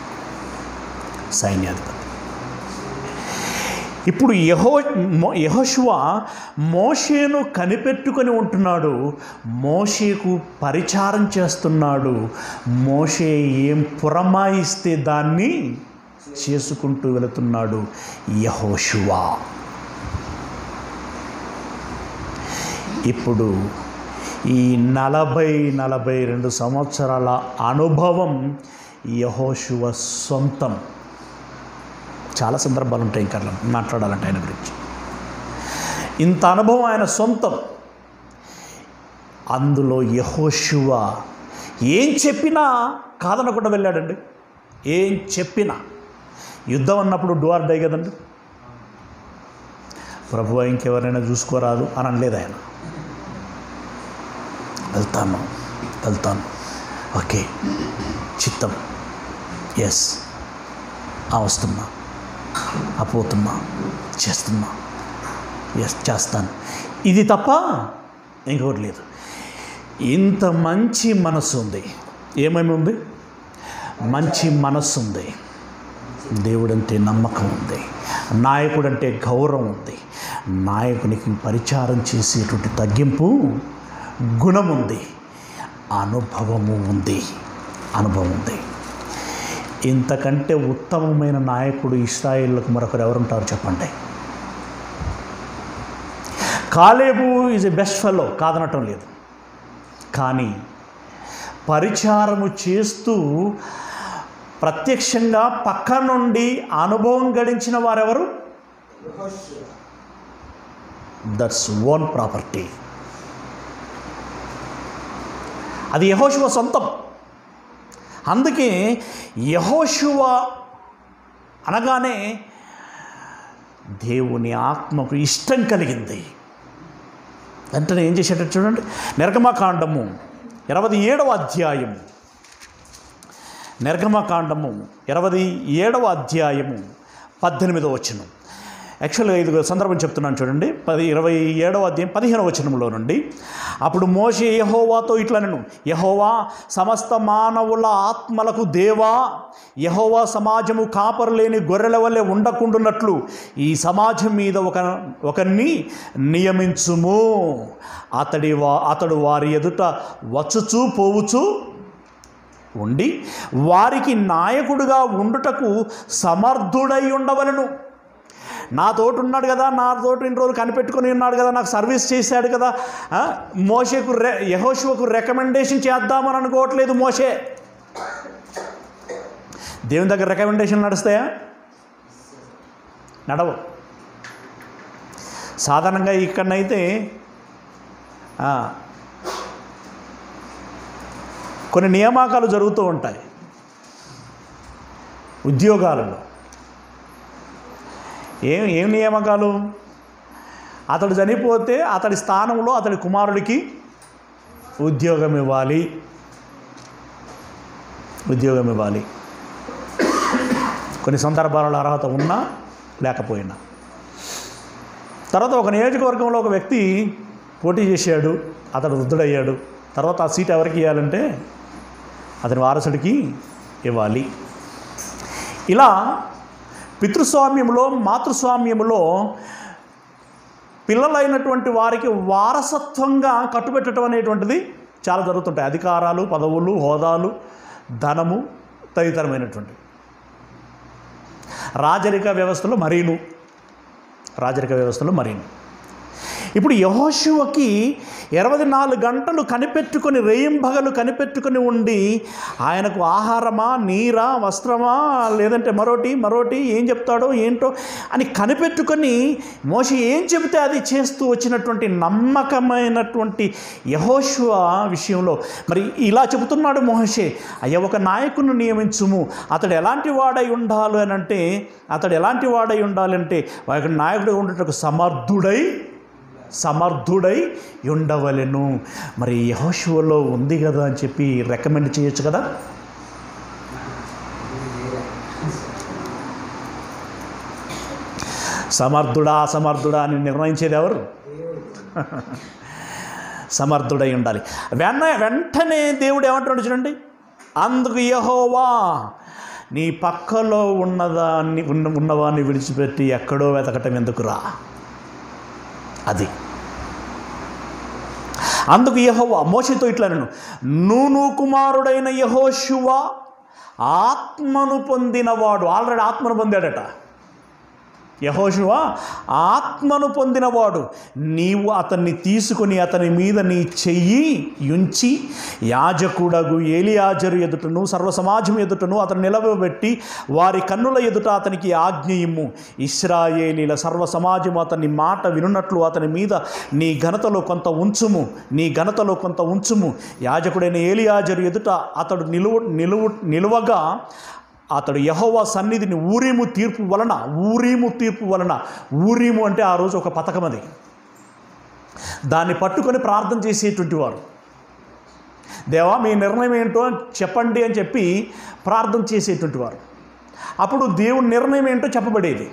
ఇప్పుడు యెహోషువ మోషేను కనిపెట్టుకొని ఉంటున్నాడు. మోషేకు పరిచారం చేస్తున్నాడు. మోషే ఏం పురమాయిస్తే దాన్ని చేసుకుంటూ వెళుతున్నాడు యెహోషువ. ఇప్పుడు ఈ 40-42 సంవత్సరాల అనుభవం యెహోషువ సొంతం. చాలా సందర్భాలు ఉంటాయి ఇంకా మాట్లాడాలంటే ఆయన గురించి. ఇంత అనుభవం ఆయన సొంతం. అందులో యెహోషువ ఏం చెప్పినా కాదనకుండా వెళ్ళాడండి. ఏం చెప్పినా. యుద్ధం అన్నప్పుడు డూ ఆర్ డై కదండి. ప్రభువా ఇంకెవరైనా చూసుకోరాదు అని అనలేదు ఆయన. వెళ్తాను, ఓకే, చిత్తం, ఎస్, వస్తున్నా, పోతున్నా, చేస్తున్నా, ఎస్ చేస్తాను, ఇది తప్ప ఇంకొకటి లేదు. ఇంత మంచి మనసు ఉంది. ఏమేమి ఉంది? మంచి మనస్సు ఉంది, దేవుడంటే నమ్మకం ఉంది, నాయకుడంటే గౌరవం ఉంది, నాయకునికి పరిచారం చేసేటువంటి తగ్గింపు గుణం ఉంది, అనుభవం ఉంది. ఇంతకంటే ఉత్తమమైన నాయకుడు ఇశ్రాయేలుకు మరొకరు ఎవరుంటారు చెప్పండి? Caleb is a best fellow, కాదనటం లేదు. కానీ పరిచారము చేస్తూ ప్రత్యక్షంగా పక్క నుండి అనుభవం గడించిన వారెవరు? That's own property. అది యెహోషువ సొంతం. అందుకే యెహోషువ అనగానే దేవుని ఆత్మకు ఇష్టం కలిగింది. వెంటనే ఏం చేసేటట్టు చూడండి. నిర్గమకాండము 27వ అధ్యాయము, నిర్గమకాండము 27వ అధ్యాయము 18వ వచనం. యాక్చువల్గా ఇది సందర్భం చెప్తున్నాను చూడండి. 27వ అధ్యాయం 15వ వచనంలో నుండి, అప్పుడు మోషే యెహోవాతో ఇట్లనెను, యెహోవా సమస్త మానవుల ఆత్మలకు దేవా, యెహోవా సమాజము కాపరు లేని గొర్రెల వలె ఉండకుండునట్లు ఈ సమాజం మీద ఒకరిని నియమించుము. అతడు వారి ఎదుట వచ్చుచూ పోవుచూ ఉండి వారికి నాయకుడుగా ఉండుటకు సమర్థుడై ఉండవలెను. నా తోటి ఉన్నాడు కదా, నా తోటి ఇన్ని రోజులు కనిపెట్టుకుని ఉన్నాడు కదా, నాకు సర్వీస్ చేశాడు కదా. మోషేకు యెహోషువకు రికమెండేషన్ చేద్దామని అనుకోవట్లేదు మోషే. దేవుని దగ్గర రికమెండేషన్ నడుస్తాయా? నడవు. సాధారణంగా ఇక్కడనైతే కొన్ని నియామకాలు జరుగుతూ ఉంటాయి ఉద్యోగాలలో. ఏం నియామకాలు? అతడు చనిపోతే అతడి స్థానంలో అతడి కుమారుడికి ఉద్యోగం ఇవ్వాలి. కొన్ని సందర్భాలలో అర్హత ఉన్నా లేకపోయినా. తర్వాత ఒక నియోజకవర్గంలో ఒక వ్యక్తి పోటీ చేశాడు, అతడు వృద్ధుడయ్యాడు. తర్వాత ఆ సీట్ ఎవరికి ఇవ్వాలంటే అతని వారసుడికి ఇవ్వాలి. ఇలా పితృస్వామ్యంలో మాతృస్వామ్యంలో పిల్లలైనటువంటి వారికి వారసత్వంగా కట్టుబెట్టడం అనేటువంటిది చాలా జరుగుతుంటాయి. అధికారాలు, పదవులు, హోదాలు, ధనము తదితరమైనటువంటివి. రాజరిక వ్యవస్థలో మరీను. ఇప్పుడు యెహోషువకి 24 గంటలు కనిపెట్టుకొని, రేయింబగలు కనిపెట్టుకొని ఉండి, ఆయనకు ఆహారమా, నీరా, వస్త్రమా, లేదంటే మరోటి ఏం చెప్తాడో ఏంటో అని కనిపెట్టుకొని మోషే ఏం చెబితే అది చేస్తూ వచ్చినటువంటి నమ్మకమైనటువంటి యెహోషువ విషయంలో మరి ఇలా చెబుతున్నాడు మోషే, అయ్యా ఒక నాయకుని నియమించుము, అతడు ఎలాంటి వాడై ఉండాలంటే వారికి నాయకుడు ఉండటకు సమర్థుడై ఉండవలెను. మరి యెహోషువలో ఉంది కదా అని చెప్పి రికమెండ్ చేయొచ్చు కదా. సమర్థుడా అని నిర్ణయించేది ఎవరు? సమర్థుడై ఉండాలి. వెంటనే దేవుడు ఏమంటాడు చూడండి, అందుకు యెహోవా నీ పక్కలో ఉన్నవాన్ని విడిచిపెట్టి ఎక్కడో వెతకటం ఎందుకురా. అది అందుకు యెహోవా మోషేతో ఇట్లా అన్నాడు, నూను కుమారుడైన యెహోషువ ఆత్మను పొందినవాడు. ఆల్రెడీ ఆత్మను పొందాడట యెహోషువ, ఆత్మను పొందినవాడు. నీవు అతన్ని తీసుకొని అతని మీద నీ చెయ్యి ఉంచి యాజకుడగు ఎలియాజరు ఎదుటను సర్వసమాజం ఎదుటను అతను నిలవబెట్టి వారి కన్నుల ఎదుట అతనికి ఆజ్ఞ ఇమ్ము. ఇశ్రాయేలీల సర్వసమాజము అతని మాట వినున్నట్లు అతని మీద నీ ఘనతలో కొంత ఉంచుము. యాజకుడైన ఎలియాజరు ఎదుట అతడు నిలువగా అతడు యెహోవా సన్నిధిని ఊరీము తీర్పు వలన ఊరీము అంటే ఆ రోజు ఒక పథకం, అది దాన్ని పట్టుకొని ప్రార్థన చేసేటువంటి వారు, దేవా మీ నిర్ణయం ఏంటో చెప్పండి అని చెప్పి ప్రార్థన చేసేటువంటి వారు. అప్పుడు దేవుని నిర్ణయం ఏంటో చెప్పబడేది.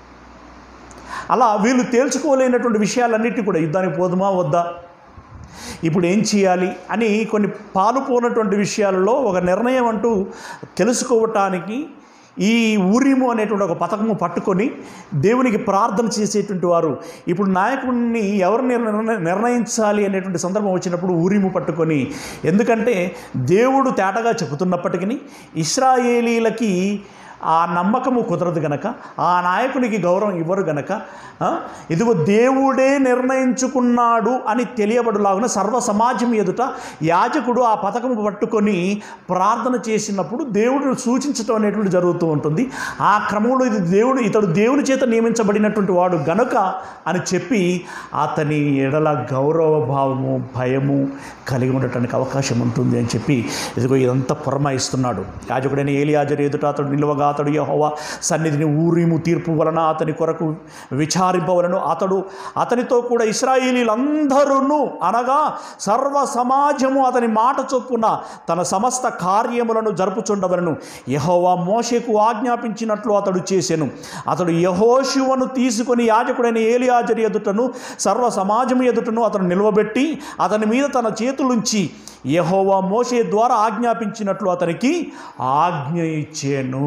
అలా వీళ్ళు తేల్చుకోలేనటువంటి విషయాలన్నిటి కూడా యుద్ధానికి పోదుమా వద్దా, ఇప్పుడు ఏం చేయాలి అని కొన్ని పాలుపోనటువంటి విషయాలలో ఒక నిర్ణయం అంటూ తెలుసుకోవటానికి ఈ ఊరిము అనేటువంటి ఒక పథకము పట్టుకొని దేవునికి ప్రార్థన చేసేటువంటి వారు. ఇప్పుడు నాయకుడిని ఎవరు నిర్ణయించాలి అనేటువంటి సందర్భం వచ్చినప్పుడు ఊరిము పట్టుకొని, ఎందుకంటే దేవుడు తేటగా చెబుతున్నప్పటికీ ఇశ్రాయేలీలకి ఆ నమ్మకము కుదరదు గనక, ఆ నాయకునికి గౌరవం ఇవ్వరు గనక, ఇదిగో దేవుడే నిర్ణయించుకున్నాడు అని తెలియబడులాగున సర్వ సమాజం ఎదుట యాజకుడు ఆ పథకము పట్టుకొని ప్రార్థన చేసినప్పుడు దేవుడు సూచించడం అనేటువంటి జరుగుతూ ఉంటుంది. ఆ క్రమంలో ఇతడు దేవుని చేత నియమించబడినటువంటి వాడు గనుక అని చెప్పి అతని ఎడల గౌరవ భావము, భయము కలిగి ఉండటానికి అవకాశం ఉంటుంది అని చెప్పి ఇదిగో ఇదంతా పురమాయిస్తున్నాడు. యాజకుడైన ఎలియాజరు ఎదుట అతడు నిలువగా అతడు యెహోవా సన్నిధిని ఊరీము తీర్పు వలన అతని కొరకు విచారింపవలను. అతనితో కూడా ఇశ్రాయేలీలందరూ అనగా సర్వ సమాజము అతని మాట చొప్పున తన సమస్త కార్యములను జరుపుచుండవలను. యెహోవా మోషేకు ఆజ్ఞాపించినట్లు అతడు చేసెను. అతడు యెహోషువను తీసుకొని యాజకుడైన ఎలియాజరు ఎదుటను సర్వ సమాజము ఎదుటను అతను నిలవబెట్టి అతని మీద తన చేతులుంచి యెహోవా మోషే ద్వారా ఆజ్ఞాపించినట్లు అతనికి ఆజ్ఞ ఇచ్చెను.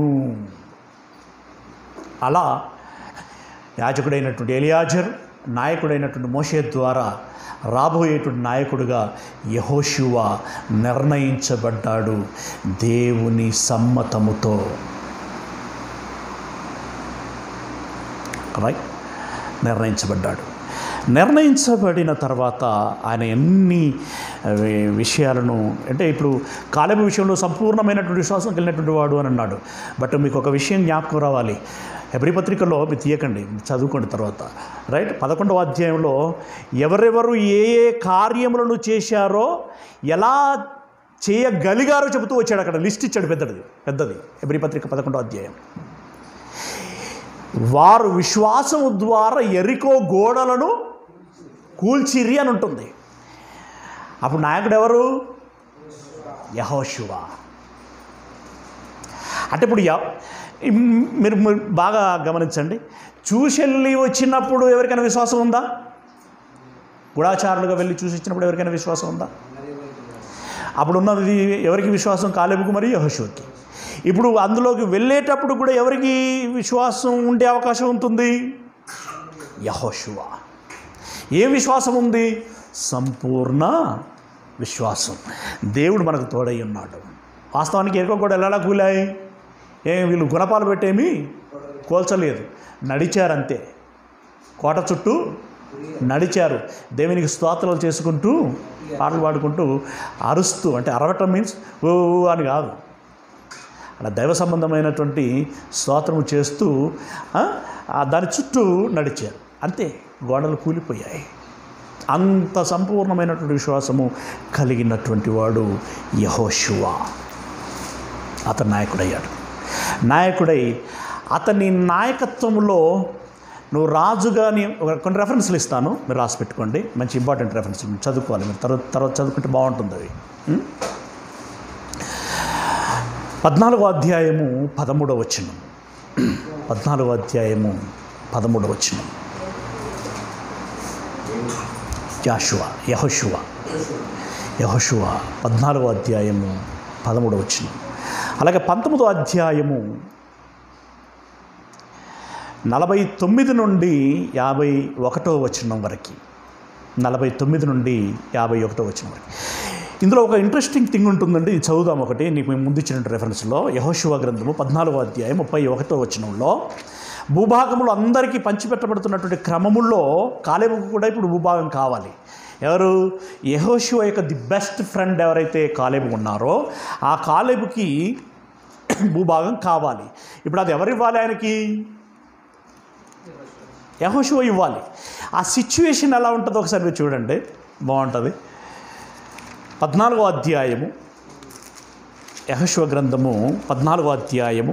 అలా యాజకుడైనటువంటి ఎలియాజరు, నాయకుడైనటువంటి మోషే ద్వారా రాబోయేటువంటి నాయకుడిగా యెహోషువ నిర్ణయించబడ్డాడు దేవుని సమ్మతముతో. నిర్ణయించబడిన తర్వాత ఆయన ఎన్ని విషయాలను, అంటే ఇప్పుడు కాలేబు విషయంలో సంపూర్ణమైనటువంటి విశ్వాసం కలిగినటువంటి వాడు అని అన్నాడు. బట్ మీకు ఒక విషయం జ్ఞాపకం రావాలి, హెబ్రీ పత్రికలో మీరు తీయకండి, చదువుకోండి తర్వాత, రైట్. 11వ అధ్యాయంలో ఎవరెవరు ఏ కార్యములను చేశారో, ఎలా చేయగలిగారో చెబుతూ వచ్చాడు. అక్కడ లిస్ట్ ఇచ్చాడు పెద్దది హెబ్రీ పత్రిక 11వ అధ్యాయం. వారు విశ్వాసము ద్వారా యెరికో గోడలను కూల్చిరి అని ఉంటుంది. అప్పుడు నాయకుడు ఎవరు? యెహోషువ. అంటే ఇప్పుడు మీరు బాగా గమనించండి, చూసెళ్ళి వచ్చినప్పుడు ఎవరికైనా విశ్వాసం ఉందా? గూఢాచారులుగా వెళ్ళి చూసి వచ్చినప్పుడు ఎవరికైనా విశ్వాసం ఉందా? అప్పుడు ఉన్నది ఎవరికి విశ్వాసం? కాలేబుకు మరియు యెహోషువకి. ఇప్పుడు అందులోకి వెళ్ళేటప్పుడు కూడా ఎవరికి విశ్వాసం ఉండే అవకాశం ఉంటుంది? యెహోషువ. ఏం విశ్వాసం ఉంది? సంపూర్ణ విశ్వాసం. దేవుడు మనకు తోడై ఉన్నాడు. వాస్తవానికి ఎరుకో కూడా ఎలా కూలాయి? వీళ్ళు గుణపాలు పెట్టేమి కోల్చలేదు, నడిచారంతే. కోట చుట్టూ నడిచారు, దేవునికి స్తోత్రాలు చేసుకుంటూ పాటలు పాడుకుంటూ అరుస్తూ. అంటే అరవటం మీన్స్ ఓ అని కాదు, అలా దైవ సంబంధమైనటువంటి స్తోత్రము చేస్తూ దాని చుట్టూ నడిచారు అంతే. గోడలు కూలిపోయాయి. అంత సంపూర్ణమైనటువంటి విశ్వాసము కలిగినటువంటి వాడు యెహోషువ. అతను నాయకుడై అతని నాయకత్వంలో నువ్వు రాజుగా కొన్ని రెఫరెన్స్లు ఇస్తాను, మీరు రాసి పెట్టుకోండి. మంచి ఇంపార్టెంట్ రెఫరెన్స్లు చదువుకోవాలి మీరు, తర్వాత చదువుకుంటే బాగుంటుంది అవి. 14వ అధ్యాయము 13వ వచనం. 14వ అధ్యాయము 13వ వచనం. యెహోషువ 14వ అధ్యాయము 13వ వచనం. అలాగే 19వ అధ్యాయము 49 నుండి 51వ వచనం వరకు. 49 నుండి 51వ వచనం వరకు. ఇందులో ఒక ఇంట్రెస్టింగ్ థింగ్ ఉంటుందండి. ఇది చదువుదాం ఒకటి, నీకు మేము ముందు ఇచ్చిన రెఫరెన్స్లో. యెహోషువ గ్రంథము 14వ అధ్యాయం 31వ వచనంలో భూభాగములు అందరికీ పంచిపెట్టబడుతున్నటువంటి క్రమముల్లో కాలేబుకు కూడా ఇప్పుడు భూభాగం కావాలి. ఎవరు? యెహోషువ యొక్క ది బెస్ట్ ఫ్రెండ్ ఎవరైతే కాలేబు ఉన్నారో ఆ కాలేబుకి భూభాగం కావాలి. ఇప్పుడు అది ఎవరు ఇవ్వాలి? ఆయనకి యెహోషువ ఇవ్వాలి. ఆ సిచ్యువేషన్ ఎలా ఉంటుందో ఒకసారి మీరు చూడండి, బాగుంటుంది. 14వ అధ్యాయము యెహోషువ గ్రంథము 14వ అధ్యాయము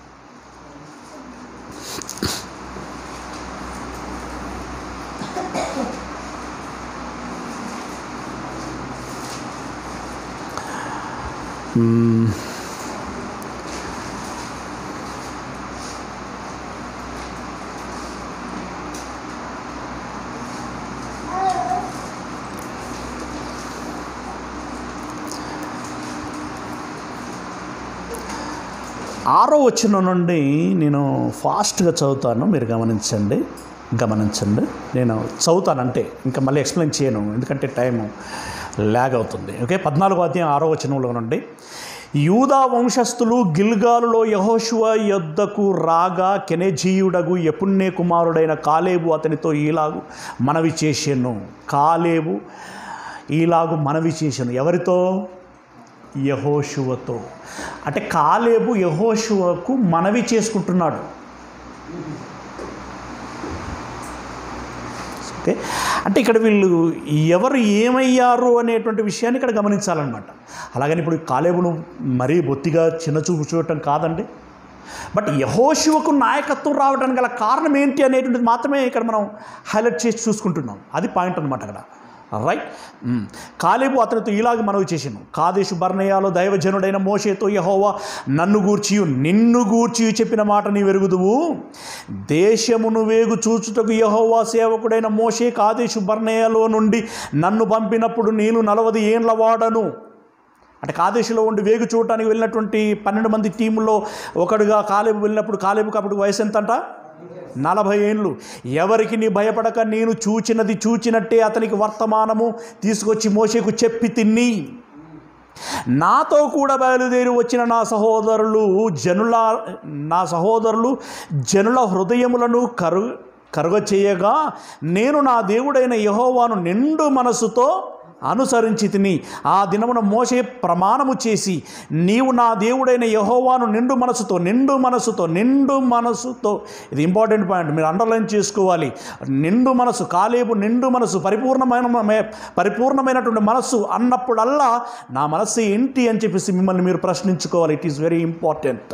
6వ వచనం నుండి నేను ఫాస్ట్గా చదువుతాను, మీరు గమనించండి. నేను చదువుతానంటే ఇంకా మళ్ళీ ఎక్స్ప్లెయిన్ చేయను, ఎందుకంటే టైము ల్యాగ్ అవుతుంది. ఓకే, 14వ అధ్యాయం 6వ వచనంలో నుండి. యూదా వంశస్థులు గిల్గాలులో యెహోషువ యొద్దకు రాగా కెనెజీయుడగు యెఫున్నె కుమారుడైన కాలేబు అతనితో ఈలాగు మనవి చేసెను. కాలేబు ఈలాగు మనవి చేసెను. ఎవరితో? యెహోషువతో. అంటే కాలేబు యెహోషువకు మనవి చేసుకుంటున్నాడు. ఓకే, అంటే ఇక్కడ వీళ్ళు ఎవరు ఏమయ్యారు అనేటువంటి విషయాన్ని ఇక్కడ గమనించాలన్నమాట. అలాగని ఇప్పుడు కాలేబును మరీ బొత్తిగా చిన్నచూపు చూడటం కాదండి. బట్ యెహోషువకు నాయకత్వం రావడానికి గల కారణం ఏంటి అనేటువంటిది మాత్రమే ఇక్కడ మనం హైలైట్ చేసి చూసుకుంటున్నాం. అది పాయింట్ అనమాట అక్కడ. రైట్. కాలేబు అతనితో ఇలాగ మనవి చేసాను. కాదేశు బర్నేయాలో దైవజనుడైన మోషేతో యెహోవా నన్ను గూర్చియు నిన్ను గూర్చియు చెప్పిన మాట నీ వెరుగుదువు. దేశమును వేగు చూచుటకు యెహోవా సేవకుడైన మోషే కాదేశు బర్నేయాలో నుండి నన్ను పంపినప్పుడు నేను 40 ఏండ్ల వాడను. అంటే కాదేశులో ఉండి వేగు చూడటానికి వెళ్ళినటువంటి 12 మంది టీముల్లో ఒకడుగా కాలేబు వెళ్ళినప్పుడు కాలేబుకి అప్పుడు వయసు ఎంతంట? 40 ఏండ్లు. ఎవరికి నీ భయపడక నేను చూచినది చూచినట్టే అతనికి వర్తమానము తీసుకొచ్చి మోషేకు చెప్పి తిని, నాతో కూడా బయలుదేరి వచ్చిన నా సహోదరులు జనుల హృదయములను కరుగ చేయగా నేను నా దేవుడైన యెహోవాను నిండు మనసుతో అనుసరించి తిని ఆ దినమున మోషే ప్రమాణము చేసి నీవు నా దేవుడైన యెహోవాను నిండు మనసుతో ఇది ఇంపార్టెంట్ పాయింట్, మీరు అండర్లైన్ చేసుకోవాలి. నిండు మనసు, కాలేబు నిండు మనసు, పరిపూర్ణమైనటువంటి మనస్సు అన్నప్పుడల్లా నా మనస్సు ఏంటి అని చెప్పేసి మిమ్మల్ని మీరు ప్రశ్నించుకోవాలి. It is very important.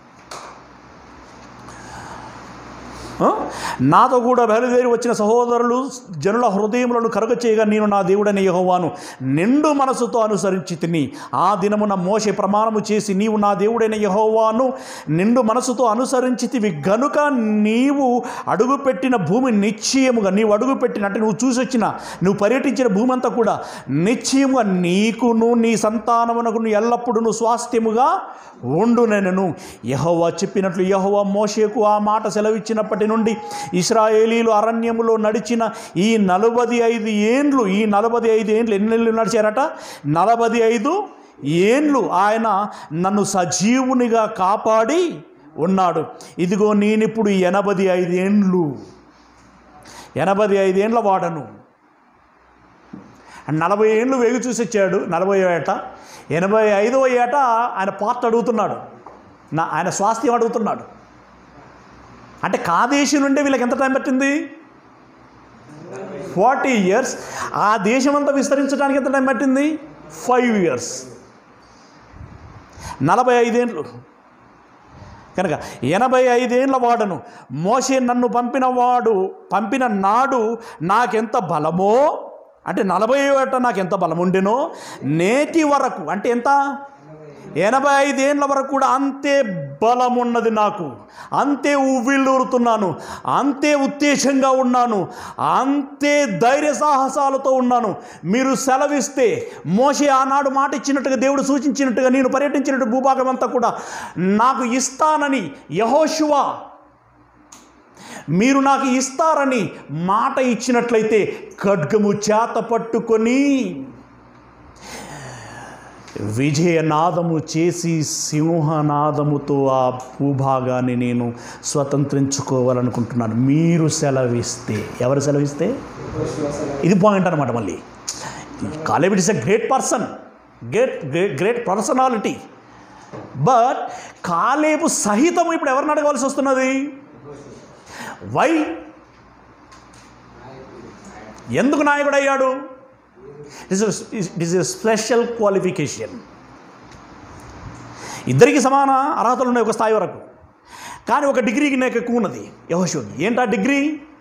నాతో కూడా బయలుదేరి వచ్చిన సహోదరులు జనుల హృదయములను కరుగ చేయగా నేను నా దేవుడైన యెహోవాను నిండు మనసుతో అనుసరించి తిని ఆ దినమున మోషే ప్రమాణము చేసి నీవు నా దేవుడైన యెహోవాను నిండు మనసుతో అనుసరించితివి గనుక నీవు అడుగుపెట్టిన భూమి నిశ్చయముగా, నీవు అడుగుపెట్టిన అంటే నువ్వు చూసి వచ్చిన, నువ్వు పర్యటించిన భూమి అంతా కూడా నిశ్చయముగా నీకును నీ సంతానమునకు ఎల్లప్పుడూ స్వాస్థ్యముగా ఉండునెను. యెహోవా చెప్పినట్లు యెహోవా మోషేకు ఆ మాట సెలవిచ్చినప్పటి నుండి ఇశ్రాయేలీలు అరణ్యములో నడిచిన ఈ 45 ఏండ్లు, ఎన్ని నెలలు నడిచారట? 45 ఏండ్లు ఆయన నన్ను సజీవునిగా కాపాడి ఉన్నాడు. ఇదిగో నేనిప్పుడు 85 ఏండ్లు, 85 ఏండ్ల వాడను. 40 ఏండ్లు వేగి చూసి వచ్చాడు. 40వ ఏట, 85వ ఏట ఆయన పార్ట్ అడుగుతున్నాడు, ఆయన స్వాస్థ్యం అడుగుతున్నాడు. అంటే కాదేశం నుండి వీళ్ళకి ఎంత టైం పట్టింది? 40 years. ఆ దేశం అంతా విస్తరించడానికి ఎంత టైం పట్టింది? 5 years. 45 ఏండ్లు కనుక 85 ఏండ్ల వాడను. మోషే నన్ను పంపిన నాడు నాకెంత బలమో, అంటే 40 ఏట నాకు ఎంత బలం ఉండెనో నేటి వరకు, అంటే ఎంత? 85 ఏండ్ల వరకు కూడా అంతే బలం ఉన్నది నాకు, అంతే ఉవ్విళ్ళూరుతున్నాను, అంతే ఉత్తేజంగా ఉన్నాను, అంతే ధైర్య సాహసాలతో ఉన్నాను. మీరు సెలవిస్తే, మోషే ఆనాడు మాట ఇచ్చినట్టుగా, దేవుడు సూచించినట్టుగా నేను పర్యటించినట్టు భూభాగం అంతా కూడా నాకు ఇస్తానని యెహోషువ మీరు నాకు ఇస్తారని మాట ఇచ్చినట్లయితే ఖడ్గము చేత పట్టుకొని విజయనాదము చేసి సింహనాదముతో ఆ భూభాగాన్ని నేను స్వతంత్రించుకోవాలనుకుంటున్నాను. మీరు సెలవిస్తే. ఎవరు సెలవిస్తే? ఇది పాయింట్ అనమాట. మళ్ళీ Caleb is a great person, great personality. But Caleb సహితము ఇప్పుడు ఎవరిని అడగవలసి వస్తున్నది? వై? ఎందుకు నాయకుడు అయ్యాడు? It is a special qualification. ఇద్దరికి సమాన అర్హతలు ఉన్నాయి ఒక స్థాయి వరకు, కానీ ఒక డిగ్రీకి నాకు ఎక్కువ ఉన్నది యెహోషువకి. ఏంటా డిగ్రీ?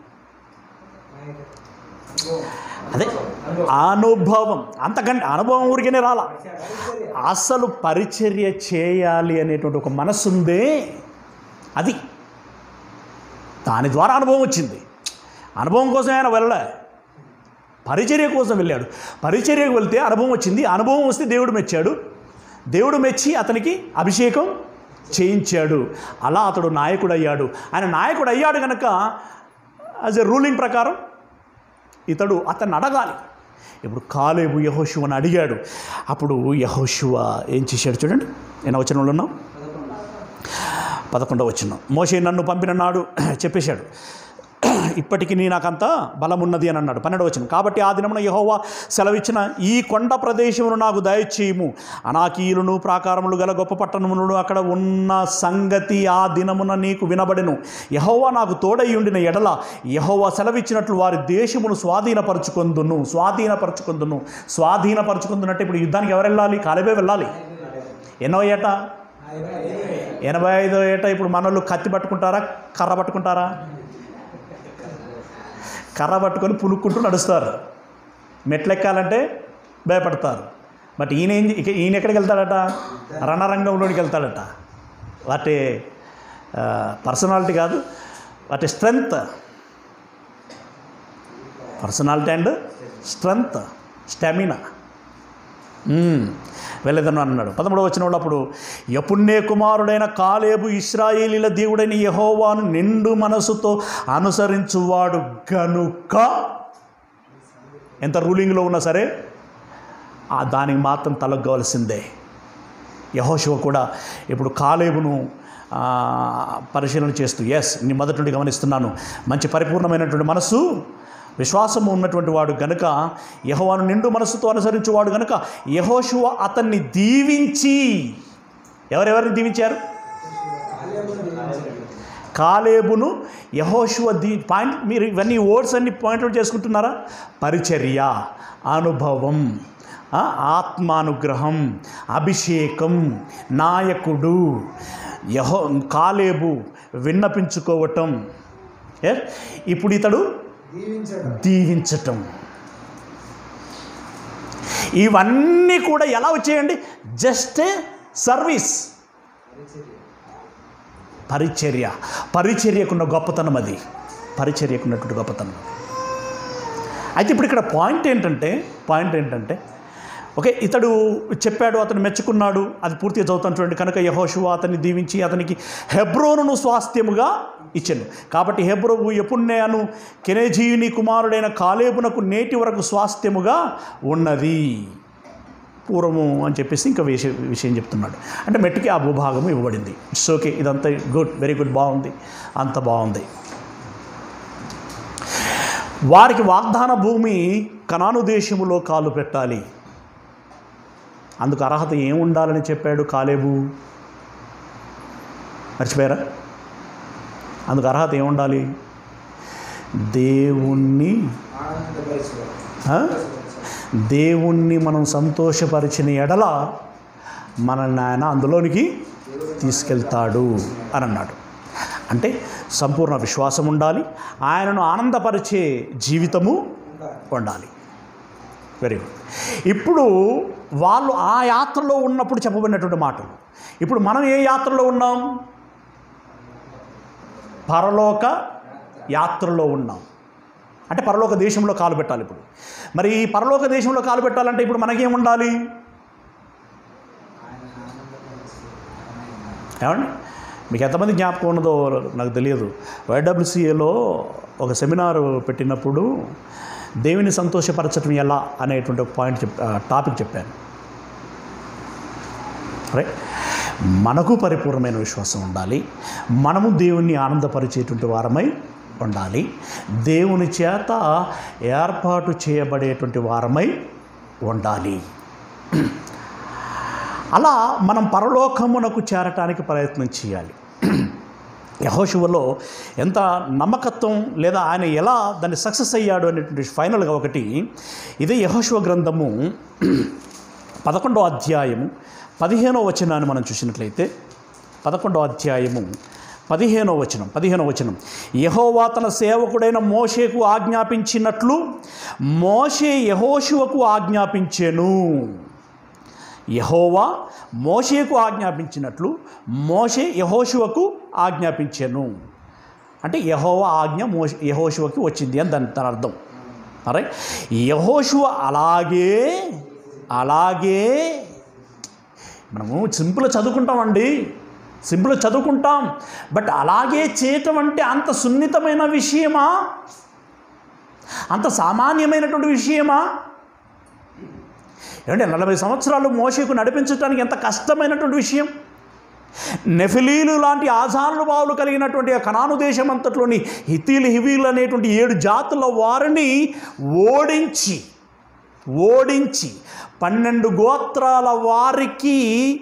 అదే అనుభవం. అంతకంటే అనుభవం ఊరికేనే రాలా, అసలు పరిచర్య చేయాలి అనేటువంటి ఒక మనస్సు ఉందే, అది దాని ద్వారా అనుభవం వచ్చింది. అనుభవం కోసం ఆయన వెళ్ళలే, పరిచర్య కోసం వెళ్ళాడు. పరిచర్యకు వెళ్తే అనుభవం వచ్చింది. అనుభవం వస్తే దేవుడు మెచ్చాడు. దేవుడు మెచ్చి అతనికి అభిషేకం చేయించాడు. అలా అతడు నాయకుడు అయ్యాడు. ఆయన నాయకుడు అయ్యాడు కనుక యాజ్ ఎ రూలింగ్ ప్రకారం అతన్ని అడగాలి. ఇప్పుడు కాలేబు యెహోషువను అడిగాడు. అప్పుడు యెహోషువ ఏం చేశాడు చూడండి. ఎన్నో వచనంలో ఉన్నాం? 11వ వచనం. మోషే నన్ను పంపిన నాడు చెప్పేశాడు, ఇప్పటికీ నాకంత బలం ఉన్నది అని అన్నాడు. 12వ వచనం. కాబట్టి ఆ దినమున యెహోవా సెలవిచ్చిన ఈ కొండ ప్రదేశమును నాకు దయచేయము, అనాకీయులను ప్రాకారములు గల గొప్ప పట్టణములను అక్కడ ఉన్న సంగతి ఆ దినమున నీకు వినబడెను. యెహోవా నాకు తోడై ఉండిన ఎడల యెహోవా సెలవిచ్చినట్లు వారి దేశమును స్వాధీనపరచుకొందును. స్వాధీనపరచుకుందునంటే ఇప్పుడు యుద్ధానికి ఎవరు వెళ్ళాలి? కాలేబే వెళ్ళాలి. ఎన్నో ఏట? 85వ ఏట. ఇప్పుడు మనోళ్ళు కత్తి పట్టుకుంటారా, కర్ర పట్టుకుంటారా? కర్ర పట్టుకొని పులుక్కుంటూ నడుస్తారు. మెట్లెక్కాలంటే భయపడతారు. బట్ ఈయన ఎక్కడికి వెళ్తాడట? రణరంగంలోనికి వెళ్తాడట. వాటి పర్సనాలిటీ కాదు, వాటి strength, personality and strength, stamina వెళ్ళేదను అన్నాడు. 13వ వచనంలో అప్పుడు యెఫున్నె కుమారుడైన కాలేబు ఇశ్రాయేలీల దేవుడైన యెహోవాను నిండు మనసుతో అనుసరించువాడు గనుక, ఎంత రూలింగ్లో ఉన్నా సరే దానికి మాత్రం తలొగ్గవలసిందే. యెహోషువ కూడా ఇప్పుడు కాలేబును పరిశీలన చేస్తూ, ఎస్ నీ మొదటి నుండి గమనిస్తున్నాను, మంచి పరిపూర్ణమైనటువంటి మనసు విశ్వాసము ఉన్నటువంటి వాడు గనుక, యెహోవాను నిండు మనసుతో అనుసరించేవాడు గనుక యెహోషువ అతన్ని దీవించి, ఎవరెవరిని దీవించారు? కాలేబును యెహోషువ పాయింట్. మీరు ఇవన్నీ వర్డ్స్ అన్ని పాయింట్అవుట్ చేసుకుంటున్నారా? పరిచర్య, అనుభవం, ఆత్మానుగ్రహం, అభిషేకం, నాయకుడు, కాలేబు విన్నపించుకోవటం, ఇప్పుడు ఇతడు దీవించటం. ఇవన్నీ కూడా ఎలా వచ్చాయండి? జస్ట్ సర్వీస్, పరిచర్యకున్న గొప్పతనం అది, పరిచర్యకున్నటువంటి గొప్పతనం. అయితే ఇప్పుడు ఇక్కడ పాయింట్ ఏంటంటే ఓకే, ఇతడు చెప్పాడు, అతను మెచ్చుకున్నాడు, అది పూర్తిగా చదువుతాను చూడండి. కనుక యెహోషువ అతన్ని దీవించి అతనికి హెబ్రోనును స్వాస్థ్యముగా ఇచ్చెను. కాబట్టి హెబ్రోను యెఫున్నెను కెనెజీయుని కుమారుడైన కాలేబునకు నేటి వరకు స్వాస్థ్యముగా ఉన్నది. పూర్వము అని చెప్పేసి ఇంకా విషయం చెప్తున్నాడు. అంటే మెట్టుకి ఆ భూభాగము ఇవ్వబడింది. ఇట్స్ ఓకే, ఇదంతా గుడ్, వెరీ గుడ్, బాగుంది, అంత బాగుంది. వారికి వాగ్దాన భూమి కనాను దేశములో కాలు పెట్టాలి. అందుకు అర్హత ఏం ఉండాలని చెప్పాడు కాలేబు? మర్చిపోయారా? అందుకు అర్హత ఏముండాలి? దేవుణ్ణి మనం సంతోషపరిచిన ఎడల మనల్ని ఆయన అందులోనికి తీసుకెళ్తాడు అని అన్నాడు. అంటే సంపూర్ణ విశ్వాసం ఉండాలి, ఆయనను ఆనందపరిచే జీవితము ఉండాలి. Very good. ఇప్పుడు వాళ్ళు ఆ యాత్రలో ఉన్నప్పుడు చెప్పబడినటువంటి మాటలు. ఇప్పుడు మనం ఏ యాత్రలో ఉన్నాం? పరలోక యాత్రలో ఉన్నాం. అంటే పరలోక దేశంలో కాలు పెట్టాలి. ఇప్పుడు మరి ఈ పరలోక దేశంలో కాలు పెట్టాలంటే ఇప్పుడు మనకేం ఉండాలి? ఏమండి, మీకు ఎంతమంది జ్ఞాపకం ఉన్నదో నాకు తెలియదు. YWCAలో ఒక సెమినార్ పెట్టినప్పుడు దేవుని సంతోషపరచడం ఎలా అనేటువంటి ఒక టాపిక్ చెప్పాను. రైట్, మనకు పరిపూర్ణమైన విశ్వాసం ఉండాలి, మనము దేవుణ్ణి ఆనందపరిచేటువంటి వారమై ఉండాలి, దేవుని చేత ఏర్పాటు చేయబడేటువంటి వారమై ఉండాలి. అలా మనం పరలోకమునకు చేరటానికి ప్రయత్నం చేయాలి. యెహోషువలో ఎంత నమ్మకత్వం, లేదా ఆయన ఎలా దాన్ని సక్సెస్ అయ్యాడు అనేటువంటి ఫైనల్గా ఒకటి ఇదే. యెహోషువ గ్రంథము 11వ అధ్యాయము 15వ వచనాన్ని మనం చూసినట్లయితే, 11వ అధ్యాయము 15వ వచనం, యెహోవా తన సేవకుడైన మోషేకు ఆజ్ఞాపించినట్లు మోషే యెహోషువకు ఆజ్ఞాపించెను. యెహోవా మోషేకు ఆజ్ఞాపించినట్లు మోషే యెహోషువకు ఆజ్ఞాపించెను. అంటే యెహోవా ఆజ్ఞ యెహోషువకి వచ్చింది అని దాని అర్థం. అరే, యెహోషువ అలాగే మనము సింపుల్గా చదువుకుంటాం, బట్ అలాగే చేయటం అంటే అంత సున్నితమైన విషయమా? అంత సామాన్యమైనటువంటి విషయమా? ఏమంటే 40 సంవత్సరాలు మోషేకు నడిపించడానికి ఎంత కష్టమైనటువంటి విషయం. నెఫిలీలు లాంటి ఆజానుభావులు కలిగినటువంటి ఆ కనాను దేశం అంతట్లోని హిత్తీలు, హివీలు అనేటువంటి 7 జాతుల వారిని ఓడించి 12 గోత్రాల వారికి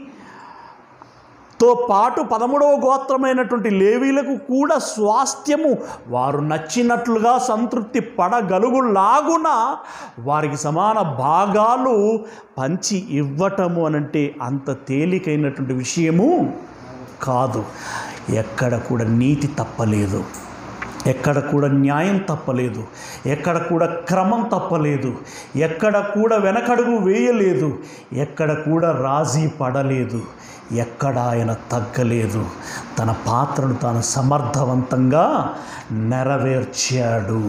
తో పాటు 13వ గోత్రమైనటువంటి లేవీలకు కూడా స్వాస్థ్యము వారు నచ్చినట్లుగా సంతృప్తి పడగలుగులాగున వారికి సమాన భాగాలు పంచి ఇవ్వటము అనంటే అంత తేలికైనటువంటి విషయము కాదు. ఎక్కడ కూడా నీతి తప్పలేదు, ఎక్కడ కూడా న్యాయం తప్పలేదు, ఎక్కడ కూడా క్రమం తప్పలేదు, ఎక్కడ కూడా వెనకడుగు వేయలేదు, ఎక్కడ కూడా రాజీ పడలేదు, ఎక్కడ ఆయన తగ్గలేదు. తన పాత్రను తాను సమర్థవంతంగా నెరవేర్చాడు.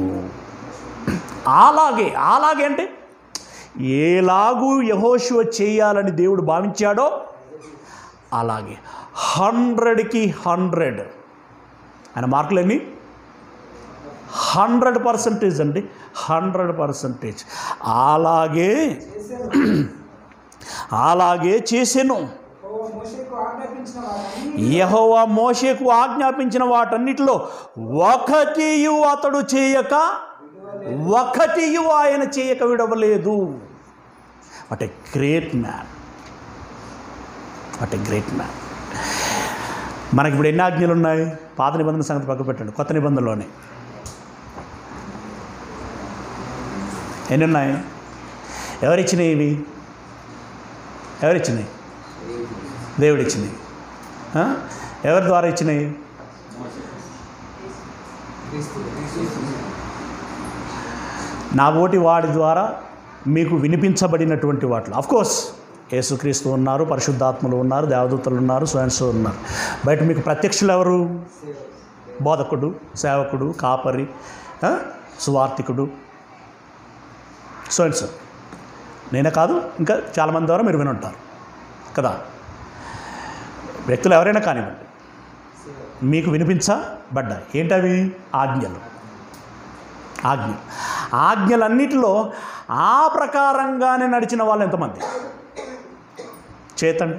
అలాగే అంటే ఎలాగూ యెహోషువ చేయాలని దేవుడు భావించాడో అలాగే 100కి 100 ఆయన మార్కులన్నీ 100% అండి, 100%. అలాగే చేసెను. యెహోవా మోషేకు ఆజ్ఞాపించిన వాటన్నిటిలో ఒకటియు అతడు చేయక ఒకటియు ఆయన చేయక విడవలేదు. What a great man, what a great man. మనకి ఇప్పుడు ఎన్ని ఆజ్ఞలు ఉన్నాయి? పాత నిబంధన సంగతి పక్క పెట్టండి, కొత్త నిబంధనలోనే ఎన్ని ఉన్నాయి? ఎవరిచ్చినాయి ఇవి? ఎవరిచ్చినాయి? దేవుడిచ్చినాయి. ఎవరి ద్వారా ఇచ్చినాయి? నా ఓటి వాడి ద్వారా మీకు వినిపించబడినటువంటి వాటిలో అఫ్కోర్స్ యేసుక్రీస్తు ఉన్నారు, పరిశుద్ధాత్మలు ఉన్నారు, దేవదూతలు ఉన్నారు, స్వయంసో ఉన్నారు. బయట మీకు ప్రత్యక్షులు ఎవరు? బోధకుడు, సేవకుడు, కాపరి, సువార్థికుడు, స్వయంసో. నేనే కాదు, ఇంకా చాలామంది ద్వారా మీరు వినుంటారు కదా. వ్యక్తులు ఎవరైనా కానివ్వండి, మీకు వినిపించబడ్డాయి. ఏంటవి? ఆజ్ఞలు. ఆజ్ఞలన్నిటిలో ఆ ప్రకారంగానే నడిచిన వాళ్ళు ఎంతమంది? చేతండి.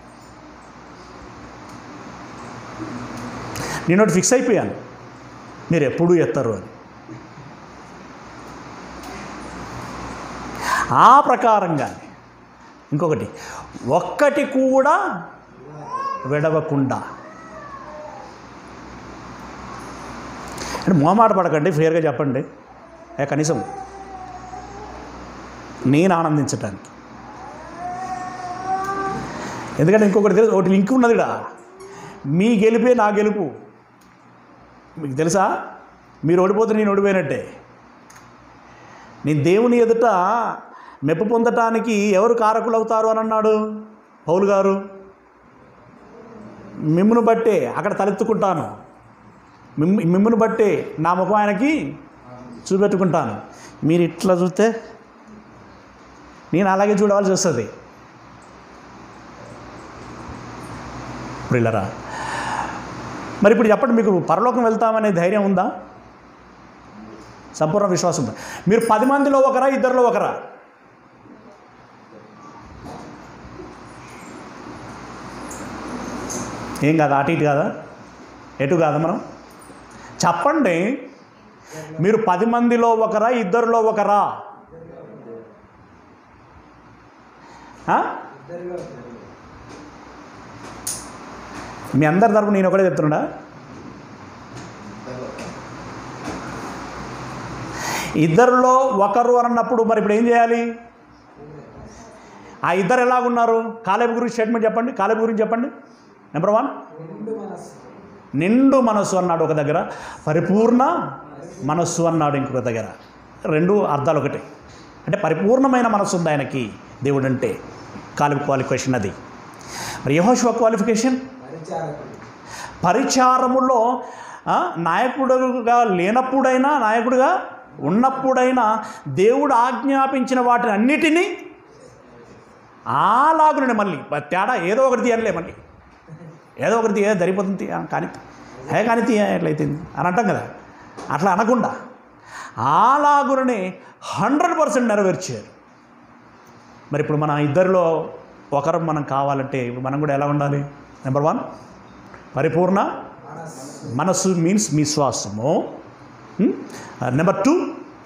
నేను ఒకటి ఫిక్స్ అయిపోయాను, మీరు ఎప్పుడూ ఎత్తరు అని. ఆ ప్రకారంగానే. ఇంకొకటి, ఒక్కటి కూడా విడవకుండా. అంటే మొహమాట పడకండి, ఫేర్గా చెప్పండి. కనీసం నేను ఆనందించటానికి. ఎందుకంటే ఇంకొకటి తెలుసు, ఒకటి లింక్ ఉన్నది ఇక్కడ. మీ గెలిపే నా గెలుపు. మీకు తెలుసా? మీరు ఓడిపోతే నేను ఓడిపోయినట్టే. నేను దేవుని ఎదుట మెప్పు పొందటానికి ఎవరు కారకులు అవుతారు అని అన్నాడు పౌలు గారు. మిమ్మును బట్టే అక్కడ తలెత్తుకుంటాను, మిమ్మును బట్టే నా ముఖం ఆయనకి చూపెట్టుకుంటాను. మీరు ఇట్లా చూస్తే నేను అలాగే చూడవలసి వస్తుంది. ప్రియులరా, మరి ఇప్పుడు చెప్పండి, మీకు పరలోకం వెళ్తామనే ధైర్యం ఉందా? సంపూర్ణ విశ్వాసం ఉందా? మీరు 10 మందిలో ఒకరా, ఇద్దరిలో ఒకరా? ఏం కాదు, అటు ఇటు కాదా, ఎటు కాదా? మనం చెప్పండి, మీరు 10 మందిలో ఒకరా, ఇద్దరిలో ఒకరా? మీ అందరి తరపు నేను ఒకటే చెప్తున్నా. ఇద్దరిలో ఒకరు అన్నప్పుడు మరి ఇప్పుడు ఏం చేయాలి? ఆ ఇద్దరు ఎలాగున్నారు? కాలేబు గురించి స్టేట్మెంట్ చెప్పండి. కాలేబు గురించి చెప్పండి. నెంబర్ 1, నిండు మనస్సు అన్నాడు ఒక దగ్గర, పరిపూర్ణ మనస్సు అన్నాడు ఇంకొక దగ్గర. 2 అర్థాలు ఒకటే. అంటే పరిపూర్ణమైన మనస్సు ఉంది ఆయనకి దేవుడు అంటే. కాలేబు క్వాలిఫికేషన్ అది. మరి యెహోషువ క్వాలిఫికేషన్ పరిచారములో నాయకుడుగా లేనప్పుడైనా, నాయకుడిగా ఉన్నప్పుడైనా దేవుడు ఆజ్ఞాపించిన వాటిని అన్నిటినీ అలాగునే మళ్ళీ తేడా ఏదో ఒకటి తీయాలే, మళ్ళీ ఏదో ఒకటి తీయ సరిపోతుంది. కానీ కానీ తీయ ఎట్లయితుంది అని అంటాం కదా, అట్లా అనకుండా అలాగునే 100% నెరవేర్చారు. మరి ఇప్పుడు మన ఇద్దరిలో ఒకరు మనం కావాలంటే ఇప్పుడు మనం కూడా ఎలా ఉండాలి? నెంబర్ 1, పరిపూర్ణ మనస్సు మీన్స్ విశ్వాసము. నెంబర్ 2,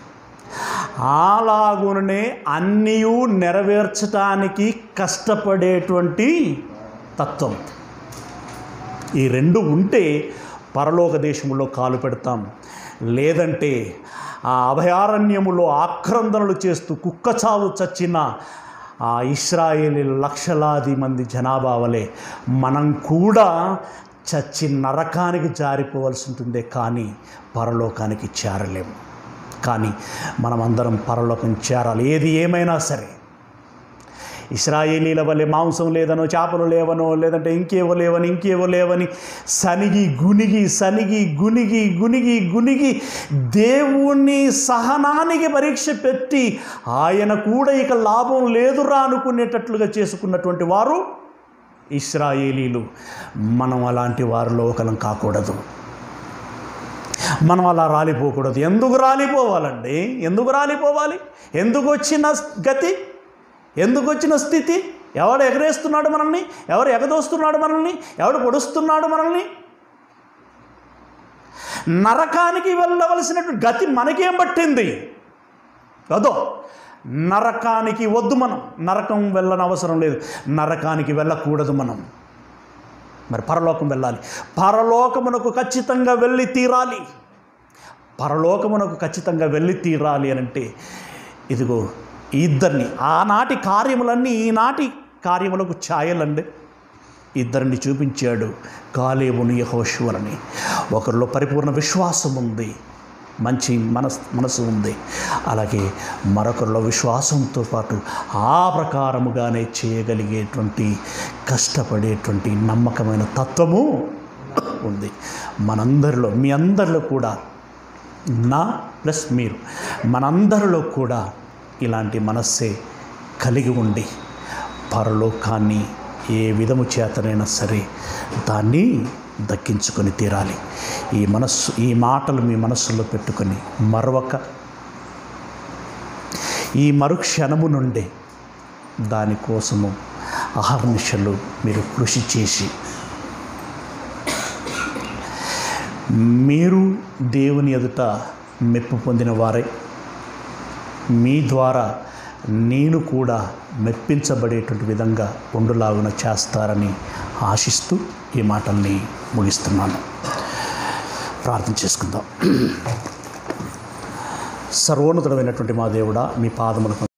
అలాగునే అన్నీ నెరవేర్చడానికి కష్టపడేటువంటి తత్వం. ఈ 2 ఉంటే పరలోక దేశంలో కాలు పెడతాం. లేదంటే ఆ అభయారణ్యములో ఆక్రందనలు చేస్తూ కుక్కచావు చచ్చిన ఆ ఇశ్రాయేలీల లక్షలాది మంది జనాభా వలె మనం కూడా చచ్చి నరకానికి జారిపోవలసి ఉంటుందే కానీ పరలోకానికి చేరలేము. కానీ మనమందరం పరలోకం చేరాలి. ఏది ఏమైనా సరే ఇశ్రాయేలీల వల్లే మాంసం లేదనో, చేపలు లేవనో, లేదంటే ఇంకేవో లేవని సనిగి గునిగి దేవుని సహనానికి పరీక్ష పెట్టి ఆయన కూడా ఇక లాభం లేదురా అనుకునేటట్లుగా చేసుకున్నటువంటి వారు ఇశ్రాయేలీలు. మనం అలాంటి వారిలో ఒకలం కాకూడదు. మనం అలా రాలిపోకూడదు. ఎందుకు రాలిపోవాలండి? ఎందుకు రాలిపోవాలి? ఎందుకు వచ్చిన గతి, ఎందుకు వచ్చిన స్థితి? ఎవడు ఎగరేస్తున్నాడు మనల్ని? ఎవరు ఎగదోస్తున్నాడు మనల్ని? ఎవడు పొడుస్తున్నాడు మనల్ని? నరకానికి వెళ్ళవలసినటువంటి గతి మనకేం పట్టింది? అదో నరకానికి వద్దు, మనం నరకం వెళ్ళని అవసరం లేదు, నరకానికి వెళ్ళకూడదు మనం. మరి పరలోకం వెళ్ళాలి, పరలోకమునకు ఖచ్చితంగా వెళ్ళి తీరాలి. పరలోకమునకు ఖచ్చితంగా వెళ్ళి తీరాలి అని అంటే ఇదిగో ఇద్దరిని, ఆనాటి కార్యములన్నీ ఈనాటి కార్యములకు ఛాయలండి. ఇద్దరిని చూపించాడు, కాలేబును యెహోషువలని. ఒకరిలో పరిపూర్ణ విశ్వాసం ఉంది, మంచి మనసు ఉంది, అలాగే మరొకరిలో విశ్వాసంతో పాటు ఆ ప్రకారముగానే చేయగలిగేటువంటి కష్టపడేటువంటి నమ్మకమైన తత్వము ఉంది మనందరిలో. మీ అందరిలో కూడా, నా ప్లస్ మీరు, మనందరిలో కూడా ఇలాంటి మనస్సే కలిగి ఉండి పరలోకాన్ని ఏ విధము చేతనైనా సరే దాన్ని దక్కించుకొని తీరాలి. ఈ మాటలు మీ మనస్సులో పెట్టుకొని మరొక ఈ మరుక్షణము నుండే దానికోసము అహర్నిశలు మీరు కృషి చేసి మీరు దేవుని ఎదుట మెప్పు పొందిన వారై మీ ద్వారా నేను కూడా మెప్పించబడేటువంటి విధంగా ఉండులాగున చేస్తారని ఆశిస్తూ ఈ మాటల్ని ముగిస్తున్నాను. ప్రార్థన చేసుకుందాం. సర్వోన్నతుడమైనటువంటి మా దేవుడా, మీ పాదములకు